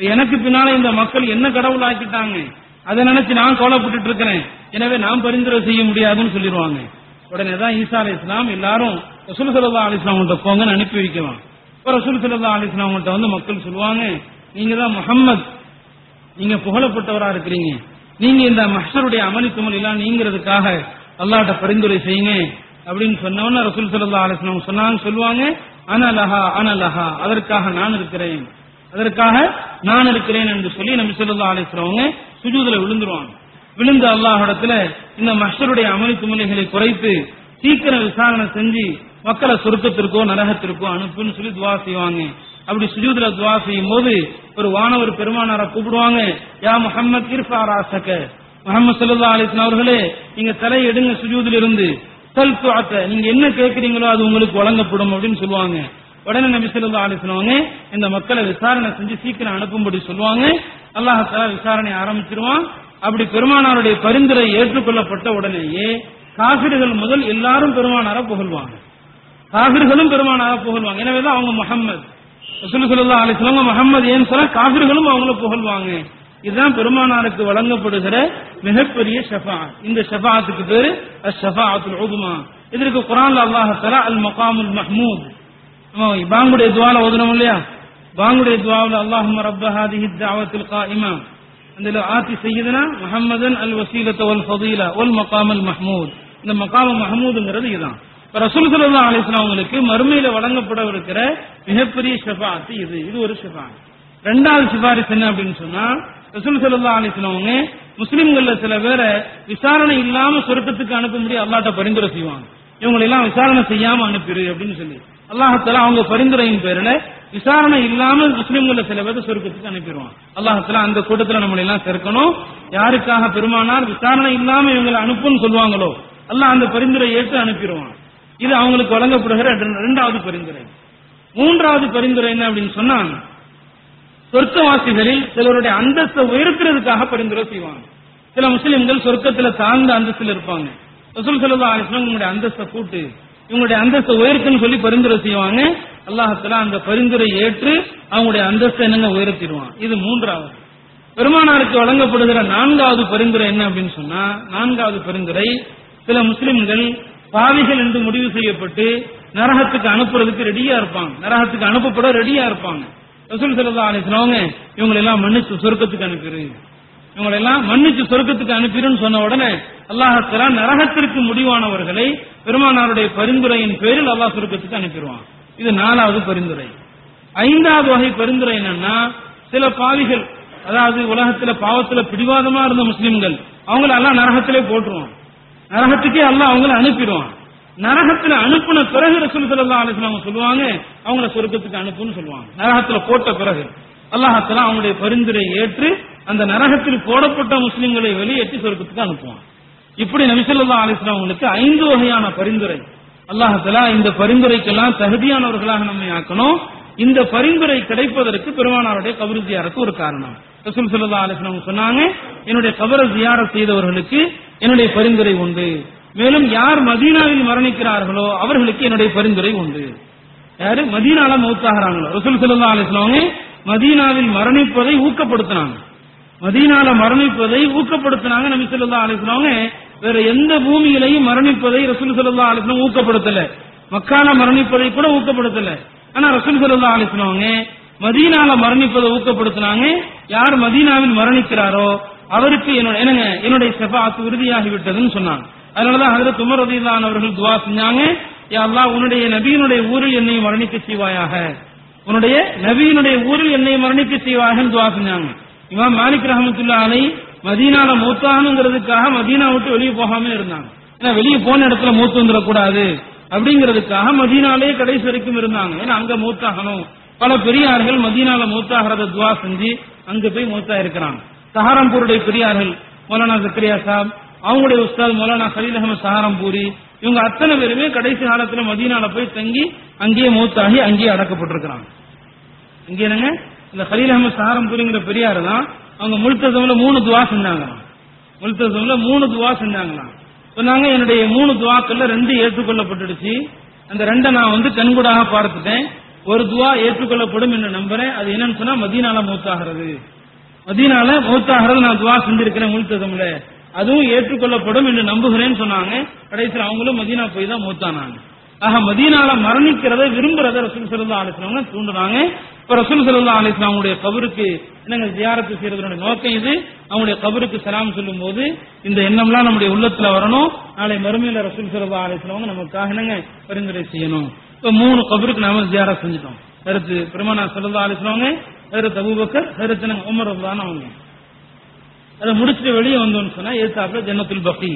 எனக்கு பின்னால இந்த மக்கள் என்ன கடவுள் ஆக்கிட்டாங்க, அதை நினைச்சு நான் கவலைப்பட்டு இருக்கிறேன், எனவே நான் பரிந்துரை செய்ய முடியாதுன்னு சொல்லிடுவாங்க. உடனே தான் ஈசா அலைஹிஸ்ஸலாம் எல்லாரும் ரசூல் ஸல்லல்லாஹு அலைஹி வஸல்லம் கிட்ட போங்கன்னு அனுப்பி வைக்கலாம். இப்ப ரசூல் ஸல்லல்லாஹு அலைஹி வஸல்லம் கிட்ட வந்து மக்கள் சொல்லுவாங்க, நீங்க தான் முஹம்மத், நீங்க புகழப்பட்டவரா இருக்கிறீங்க, நீங்க இந்த மஹ்ஷருடைய அமளி துமல் எல்லாம் நீங்கிறதுக்காக அல்லாஹ்ட்ட பரிந்துரை செய்யுங்க அப்படின்னு சொன்னவன ரசூல் ஸல்லல்லாஹு அலைஹி வஸல்லம் சொன்னாங்க சொல்லுவாங்க, அனலஹா அனலஹா, அதற்காக நான் இருக்கிறேன், அதற்காக நான் இருக்கிறேன் என்று சொல்லி நபி ஸல்லல்லாஹு அலைஹி வஸல்லம் சுஜூதுல விழுந்துருவாங்க. விழுந்து அல்லாஹ்விடத்துல இந்த மஹ்ஷருடைய அமளி துமலைகளை குறைத்து சீக்கிரம் விசாரணை செஞ்சு மக்களை சொர்க்கத்திற்கோ நரகத்திற்கோ அனுப்புன்னு சொல்லி துவா செய்வாங்க. அப்படி சுஜூதுல துவா செய்யும் போது ஒரு வானவர் பெருமானாரை கூப்பிடுவாங்க, யா முஹம்மத் இர்ஃபா ராஸக, முஹம்மது ஸல்லல்லாஹு அலைஹி வஸல்லம் அவர்களே நீங்க தலை எடுங்க சுஜூதில் இருந்து, சல் துஅத, நீங்க என்ன கேட்கிறீங்களோ அது உங்களுக்கு வழங்கப்படும் அப்படின்னு சொல்லுவாங்க. உடனே நபி ஸல்லல்லாஹு அலைஹி வஸல்லம் இந்த மக்களை விசாரணை செஞ்சு சீக்கிரம் அனுப்பும்படி சொல்லுவாங்க. அல்லாஹ் தஆலா விசாரணை ஆரம்பிச்சிருவான். அப்படி பெருமானாருடைய பரிந்துரை ஏற்றுக்கொள்ளப்பட்ட உடனேயே காஃபிர்கள் முதல் எல்லாரும் பெருமானாரை புகழ்வாங்க, காஃபிர்களும் பெருமானாரை புகழ்வாங்க. எனவேதான் அவங்க முஹம்மது ரசூல் ஸல்லல்லாஹு அலைஹி வஸல்லம் முஹம்மது ஏன் சொல்ல காஃபிர்களும் அவங்கள புகழ்வாங்க. இதுதான் பெருமானாருக்கு வழங்கப்படுகிற மிகப்பெரிய ஷஃபாஅத். இந்த ஷஃபாஅத்துக்கு பேரு அஷ்-ஷஃபாஅத்துல் உதுமா. இதற்கு குர்ஆன்ல அல்லாஹ் தஆலா அல் மகாமுல் மஹ்மூத், பாங்குடைய துஆல ஓதுறோம் இல்லையா, பாங்குடைய துஆவுல அல்லாஹும்ம ரப்ப ஹாதிஹி தஅவத்துல் காயிமா, அந்த ஆதி சய்யிதனா முஹம்மதன் அல் வஸீலத வல் ஃபதீலா வல் மகாமுல் மஹ்மூத். இந்த மகாம் மஹ்மூதுங்கிறது இதுதான். ரசூல் ஸல்லல்லாஹு அலைஹி வஸல்லம் அவங்களுக்கு மறுமையில வழங்கப்படவிருக்கிற மிகப்பெரிய ஷஃபாஅத் இது. இது ஒரு ஷஃபாஅத். இரண்டாவது சிபாரிசு என்ன அப்படின்னு சொன்னா, ரசூல் ஸல்லல்லாஹு அலைஹி வஸல்லம் அவங்க முஸ்லிம்கள்ல சில பேரை விசாரணை இல்லாம சொர்க்கத்துக்கு அனுப்பும்படி அல்லாஹ்ட்ட பரிந்துரை செய்வாங்க. இவங்களை எல்லாம் விசாரணை செய்யாம அனுப்பிடு அப்படின்னு சொல்லி அல்லாஹ் தஆலா அவங்க பரிந்துரையின் பேரில விசாரணை இல்லாம முஸ்லிம்கள்ல சில பேரை சொர்க்கத்துக்கு அனுப்பிடுவான். அல்லாஹ் தஆலா அந்த கூட்டத்துல நம்மளை எல்லாம் சேர்க்கணும். யாருக்காக பெருமானார் விசாரணை இல்லாம இவங்களை அனுப்புன்னு சொல்லுவாங்களோ அல்லாஹ் அந்த பரிந்துரை ஏற்று அனுப்பிடுவான். இது அவங்களுக்கு வழங்கப்படுகிற இரண்டாவது பரிந்துரை. மூன்றாவது பரிந்துரை என்ன அப்படின்னு சொன்னா, சொர்க்கவாசிகளில் சிலருடைய அந்தஸ்தை உயர்த்துறதுக்காக பரிந்துரை செய்வாங்க. சில முஸ்லிம்கள் சொர்க்கத்துல தாழ்ந்த அந்தஸ்தில் இருப்பாங்க. ரசூல் ஸல்லல்லாஹு அலைஹி வஸல்லம் உங்களுடைய அந்தஸ்தை கூட்டு, இவங்களுடைய அந்தஸ்தை உயர்த்துன்னு சொல்லி பரிந்துரை செய்வாங்க. அல்லாஹ் தஆலா அந்த பரிந்துரை ஏற்று அவங்களுடைய அந்தஸ்தை என்னங்க உயர்த்திடுவான். இது மூன்றாவது. பெருமானாருக்கு வழங்கப்படுகிற நான்காவது பரிந்துரை என்ன அப்படின்னு சொன்னா, நான்காவது பரிந்துரை சில முஸ்லிம்கள் பாவிகள் என்று முடிவு செய்யப்பட்டு நரகத்துக்கு அனுப்புறதுக்கு ரெடியா இருப்பாங்க, நரகத்துக்கு அனுப்பப்பட ரெடியா இருப்பாங்க. ரசூல் ஸல்லல்லாஹு அலைஹி வஸல்லம் இவங்களை எல்லாம் மன்னிச்சு சொர்க்கத்துக்கு அனுப்பிடு, இவங்களை எல்லாம் மன்னிச்சு சொர்க்கத்துக்கு அனுப்பிடுன்னு சொன்ன உடனே அல்லாஹ் தஆலா நரகத்திற்கு முடிவானவர்களை பெருமானாருடைய பரிந்துரையின் பேரில் அல்லாஹ் சொர்க்கத்துக்கு அனுப்பிடுவான். இது நாலாவது பரிந்துரை. ஐந்தாவது வகை பரிந்துரை என்னன்னா, சில பாவிகள், அதாவது உலகத்துல பாவத்துல பிடிவாதமா இருந்த முஸ்லிம்கள், அவங்களை எல்லாம் நரகத்திலே போட்டுருவான், நரகத்துக்கே அல்லாஹ் அவங்களை அனுப்பிடுவான். நரகத்துல அனுப்புன பிறகு ரசூல் ஸல்லல்லாஹு அலைஹி வஸல்லம் சொல்லுவாங்க அவங்கள சொர்க்கத்துக்கு அனுப்புன்னு சொல்லுவாங்க. நரகத்துல போட்ட பிறகு அல்லாஹ் தஆலா அவங்களுடைய பரிந்துரை ஏற்று அந்த நரகத்தில் போடப்பட்ட முஸ்லிம்களை வெளியேற்றி சொர்க்கத்துக்கு அனுப்புவான். இப்படி நபி ஸல்லல்லாஹு அலைஹி வஸல்லம் அவங்களுக்கு ஐந்து வகையான பரிந்துரை. அல்லாஹ் தஆலா இந்த பரிந்துரைக்கெல்லாம் தகுதியானவர்களாக நம்மை ஆக்கணும். இந்த பரிந்துரை கிடைப்பதற்கு பெருமானாருடைய கபர் ஜியாரத் ஒரு காரணம். ரசூல் ஸல்லல்லாஹு அலைஹி வஸல்லம் சொன்னாங்க, என்னுடைய கபரை ஜியாரத் செய்தவர்களுக்கு என்னுடைய பரிந்துரை உண்டு. மேலும் யார் மதீனாவில் மரணிக்கிறார்களோ அவர்களுக்கு என்னுடைய பரிந்துரை உண்டு. யாரு மதீனால மௌத்தாகிறாங்களோ, ரசூல் ஸல்லல்லாஹு அலைஹி வஸல்லம் மதீனாவில் மரணிப்பதை ஊக்கப்படுத்தினாங்க, மதீனால மரணிப்பதை ஊக்கப்படுத்தினாங்க. நபி ஸல்லல்லாஹு அலைஹி வஸல்லம் வேற எந்த பூமியிலையும் மரணிப்பதை ரசூல் ஸல்லல்லாஹு அலைஹி வஸல்லம் ஊக்கப்படுத்தல, மக்கால மரணிப்பதை கூட ஊக்கப்படுத்தல. ஆனா ரசூல் ஸல்லல்லாஹு அலைஹி வஸல்லம் மதீனால மரணிப்பதை ஊக்கப்படுத்தினாங்க. யார் மதீனாவில் மரணிக்கிறாரோ அவருக்கு என்னங்க என்னுடைய ஷஃபாஅத் உறுதியாகி விட்டதுன்னு சொன்னாங்க. அதனாலதான் ஹஜ்ரத் உமர் ரலியல்லாஹு அன்ஹு அவர்கள் துஆ செஞ்சாங்க, யா அல்லாஹ் உன்னுடைய நபியினுடைய ஊரில் என்னை மரணிக்க செய்வாயாக, உன்னுடைய நபியினுடைய ஊரில் என்னை மரணிக்க செய்வாகன்னு துஆ செஞ்சாங்க. இமாம் மாலிக் ரஹ்மத்துல்லாஹி அலைஹி மதீனால மூத்தானுங்கிறதுக்காக மதீனா விட்டு வெளியே போகாம இருந்தாங்க. ஏன்னா வெளியே போன இடத்துல மூத்து வந்துடக்கூடாது அப்படிங்கிறதுக்காக மதீனாலே கடைசி வரைக்கும் இருந்தாங்க. ஏன்னா அங்க மூத்தாகணும். பல பெரியார்கள் மதீனால மூத்தாகிறத துஆ செஞ்சு அங்க போய் மூத்தா இருக்கிறாங்க. சஹாரம்பூருடைய பெரியார்கள் மௌலானா ஜக்கரியா சாப், அவங்களுடைய உஸ்தாத் மௌலானா கலீல் அஹ்மத் சஹாரம்பூரி, இவங்க அத்தனை பேருமே கடைசி காலத்துல மதீனால போய் தங்கி அங்கேயே மூத்தாகி அங்கேயே அடக்கப்பட்டிருக்கிறாங்க. இங்கே என்னங்க இந்த கலீல் அஹ்மத் சஹாரம்பூரிங்கிற பெரியார் தான் அவங்க முல்தஸம்ல மூணு துஆ செஞ்சாங்களாம். முல்தஸம்ல மூணு துஆ செஞ்சாங்களாம். சொன்னாங்க, என்னுடைய மூணு துஆக்கள்ல ரெண்டு ஏற்றுக்கொள்ளப்பட்டுடுச்சு, அந்த ரெண்டை நான் வந்து கண்கூடாக பார்த்துட்டேன், ஒரு துவா ஏற்றுக்கொள்ளப்படும் என்று நம்புறேன். அது என்னன்னு சொன்னா மதீனால மௌத்தாகிறது. மதீனால மௌத்தாகிறது நான் துவா செஞ்சிருக்கிறேன் முல்தசம்ல, அதுவும் ஏற்றுக்கொள்ளப்படும் என்று நம்புகிறேன்னு சொன்னாங்க. கடைசியில் அவங்களும் மதீனா போய் தான் மௌத்தானாங்க. ஆக மதீனால மரணிக்கிறத விரும்புறத ரசூல் ஸல்லல்லாஹு அலைஹி வஸல்லம் தூண்டுறாங்க. இப்ப ரசூல் ஸல்லல்லாஹு அலைஹி வஸல்லம் அவங்களுடைய கபருக்கு என்னங்க ஜியாரத்து செய்யறதுடைய நோக்கம் இது. அவங்களுடைய கபருக்கு சலாம் சொல்லும் போது இந்த எண்ணம்லாம் நம்முடைய உள்ளத்துல வரணும். நாளை மறுமையில ரசூல் ஸல்லல்லாஹு அலைஹி வஸல்லம் நமக்காக என்னங்க பரிந்துரை செய்யணும். இப்ப மூணு கபருக்கு நாம ஜியாரத் செஞ்சிட்டோம். ஹஜ்ரத் பெருமானார் ஸல்லல்லாஹு அலைஹி வஸல்லம், ஹஜ்ரத் அபூபக்கர், ஹஜ்ரத் உமர் ரலியல்லாஹு அன்ஹு. அதை முடிச்சுட்டு வெளியே வந்தோம்னு சொன்னா ஏத்தாப்புல ஜன்னத்துல் பகீ,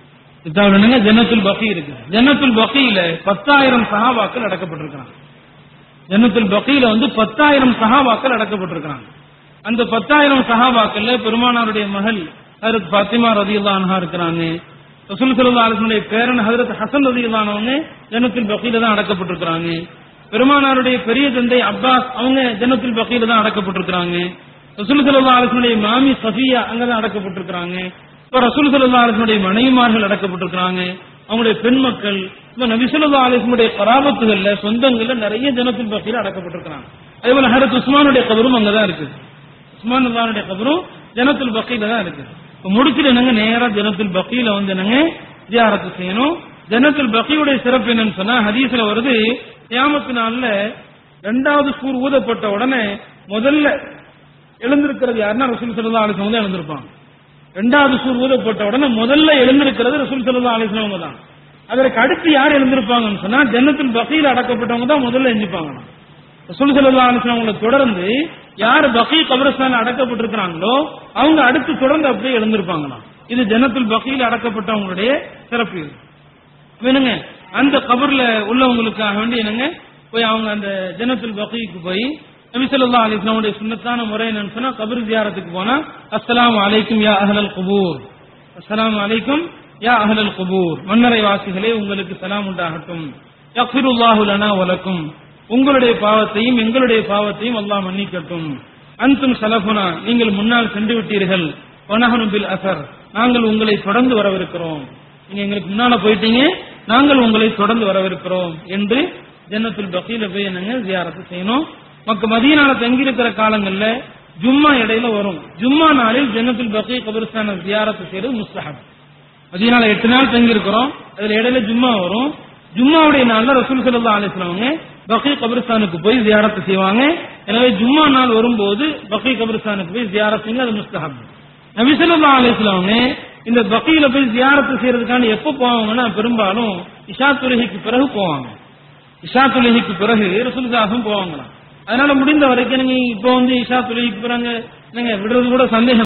என்னங்க ஜன்னத்துல் பகீ இருக்கு. ஜன்னத்துல் பகீல பத்தாயிரம் சஹாபாக்கள் அடக்கப்பட்டிருக்கிறாங்க. ஜன்னத்துல் பகீல வந்து பத்தாயிரம் சஹாபாக்கள் அடக்கப்பட்டிருக்கிறாங்க. அந்த பத்தாயிரம் சஹாபாக்கள்ல பெருமானாருடைய மகள் ஹஜ்ரத் ஃபாத்திமா ரலியல்லாஹு அன்ஹா இருக்கிறாங்க. ரசூல் ஸல்லல்லாஹு அலைஹி வஸல்லம் பேரன் ஹஜ்ரத் ஹசன் ரலியல்லாஹு அன்ஹு ஜன்னத்துல் பகீல தான் அடக்கப்பட்டிருக்கிறாங்க. பெருமானாருடைய பெரிய தந்தை அப்பாஸ் அவங்க ஜன்னத்துல் பகீல தான் அடக்கப்பட்டிருக்கிறாங்க. ரசூல் ஸல்லல்லாஹு அலைஹி வஸல்லம் மாமி சஃபியா அங்கதான் அடக்கப்பட்டிருக்கிறாங்க. இப்ப ரசூல் ஸல்லல்லாஹு அலைஹி வஸல்லம் மனைவிமார்கள் அடக்கப்பட்டிருக்கிறாங்க. அவங்களுடைய பெண் மக்கள், இப்ப நபி ஸல்லல்லாஹு அலைஹி வஸல்லம் கராபத்துகள்ல சொந்தங்கள்ல நிறைய ஜன்னத்துல் பகீல அடக்கப்பட்டிருக்கிறாங்க. அதே போல ஹஜ்ரத் உஸ்மானுடைய கபரும் அங்கதான் இருக்கு. உஸ்மான் ரலியல்லாஹு கபரும் ஜன்னத்துல் பகீல தான் இருக்கு. இப்ப முடிச்சுட்டு என்னங்க நேரா ஜன்னத்துல் பகீல வந்து என்னங்க ஜியாரத்து செய்யணும். ஜன்னத்துல் பகீயுடைய சிறப்பு என்னன்னு சொன்னா ஹதீஸ்ல வருது, கியாமத் நாள்ல இரண்டாவது சூர் ஊதப்பட்ட உடனே முதல்ல எழுந்திருக்கிறது யாருன்னா ரசூல் ஸல்லல்லாஹு அலைஹி வஸல்லம் எழுந்திருப்பாங்க. இரண்டாவது சூர் ஊதப்பட்ட உடனே முதல்ல எழுந்திருக்கிறது ரசூல் ஸல்லல்லாஹு அலைஹி வஸல்லம் தான். அதற்கு அடுத்து யார் எழுந்திருப்பாங்கன்னு சொன்னா ஜன்னத்துல் பகீல அடக்கப்பட்டவங்க தான் முதல்ல எஞ்சிப்பாங்க. ரசூல் ஸல்லல்லாஹு அலைஹி வஸல்லம் அவங்களை தொடர்ந்து யார் பகீ கபரஸ்தான்ல அடக்கப்பட்டிருக்கிறாங்களோ அவங்க அடுத்து தொடர்ந்து அப்படியே எழுந்திருப்பாங்களாம். இது ஜன்னத்துல் பகீல அடக்கப்பட்டவங்களுடைய சிறப்பு. வேணுங்க அந்த கபர்ல உள்ளவங்களுக்காக வேண்டி என்னங்க போய் அவங்க அந்த ஜன்னத்துல் பகீக்கு போய் நபி ஸல்லல்லாஹு அலைஹி வஸல்லம் உடைய சுன்னத்தான முறை என்னன்னு சொன்னா கபர் ஜியாரத்துக்கு போனா அஸ்ஸலாமு அலைக்கும் யா அஹ்லல் குபூர், அஸ்ஸலாமு அலைக்கும் யா அஹ்லல் குபூர், மன்னரை வாசிகளே உங்களுக்கு சலாம் உண்டாகட்டும், யக்ஃபிருல்லாஹு லனா வலக்கும், உங்களுடைய பாவத்தையும் எங்களுடைய பாவத்தையும் அல்லாஹ் மன்னிக்கட்டும், அன்தும் சலஃபுனா, நீங்கள் முன்னால் சென்று விட்டீர்கள், வனஹனு பில் அஸர், நாங்கள் உங்களை தொடர்ந்து வரவிருக்கிறோம், நீங்க எங்களுக்கு முன்னால போயிட்டீங்க, நாங்கள் உங்களை தொடர்ந்து வரவிருக்கிறோம் என்று ஜன்னத்துல் பகீல போய் என்னங்க ஜியாரத்து செய்யணும். மக்க மதீனால தங்கி இருக்கிற காலங்கள்ல ஜும்மா இடையில வரும். ஜும்மா நாளில் ஜன்னத்துல் பகீ கபர்ஸ்தான ஜியாரத்து செய்யறது முஸ்தஹப். மதீனால எட்டு நாள் தங்கி இருக்கிறோம், அதுல இடையில ஜும்மா வரும். ஜும்மாவுடைய நாள்ல ரசூல் ஸல்லல்லாஹு அலைஹி வஸல்லம் பகீ கபர்ஸ்தானுக்கு போய் ஜியாரத்து செய்வாங்க. எனவே ஜும்மா நாள் வரும்போது பகீ கபர்ஸ்தானுக்கு போய் ஜியாரத்து செய்யுங்க, அது முஸ்தஹப். நபி ஸல்லல்லாஹு அலைஹி வஸல்லம் இந்த பகீல போய் ஜியாரத்து செய்யறதுக்கான எப்ப போவாங்கன்னா பெரும்பாலும் இஷா தொழுகைக்கு பிறகு போவாங்க. இஷா தொழுகைக்கு பிறகு ரசூலுல்லாஹும் போவாங்களாம். அதனால முடிந்த வரைக்கும் நீங்க இப்போ வந்து இஷா தொழுகைக்கு பிறகு நீங்க விடுறது கூட சந்தேகம்.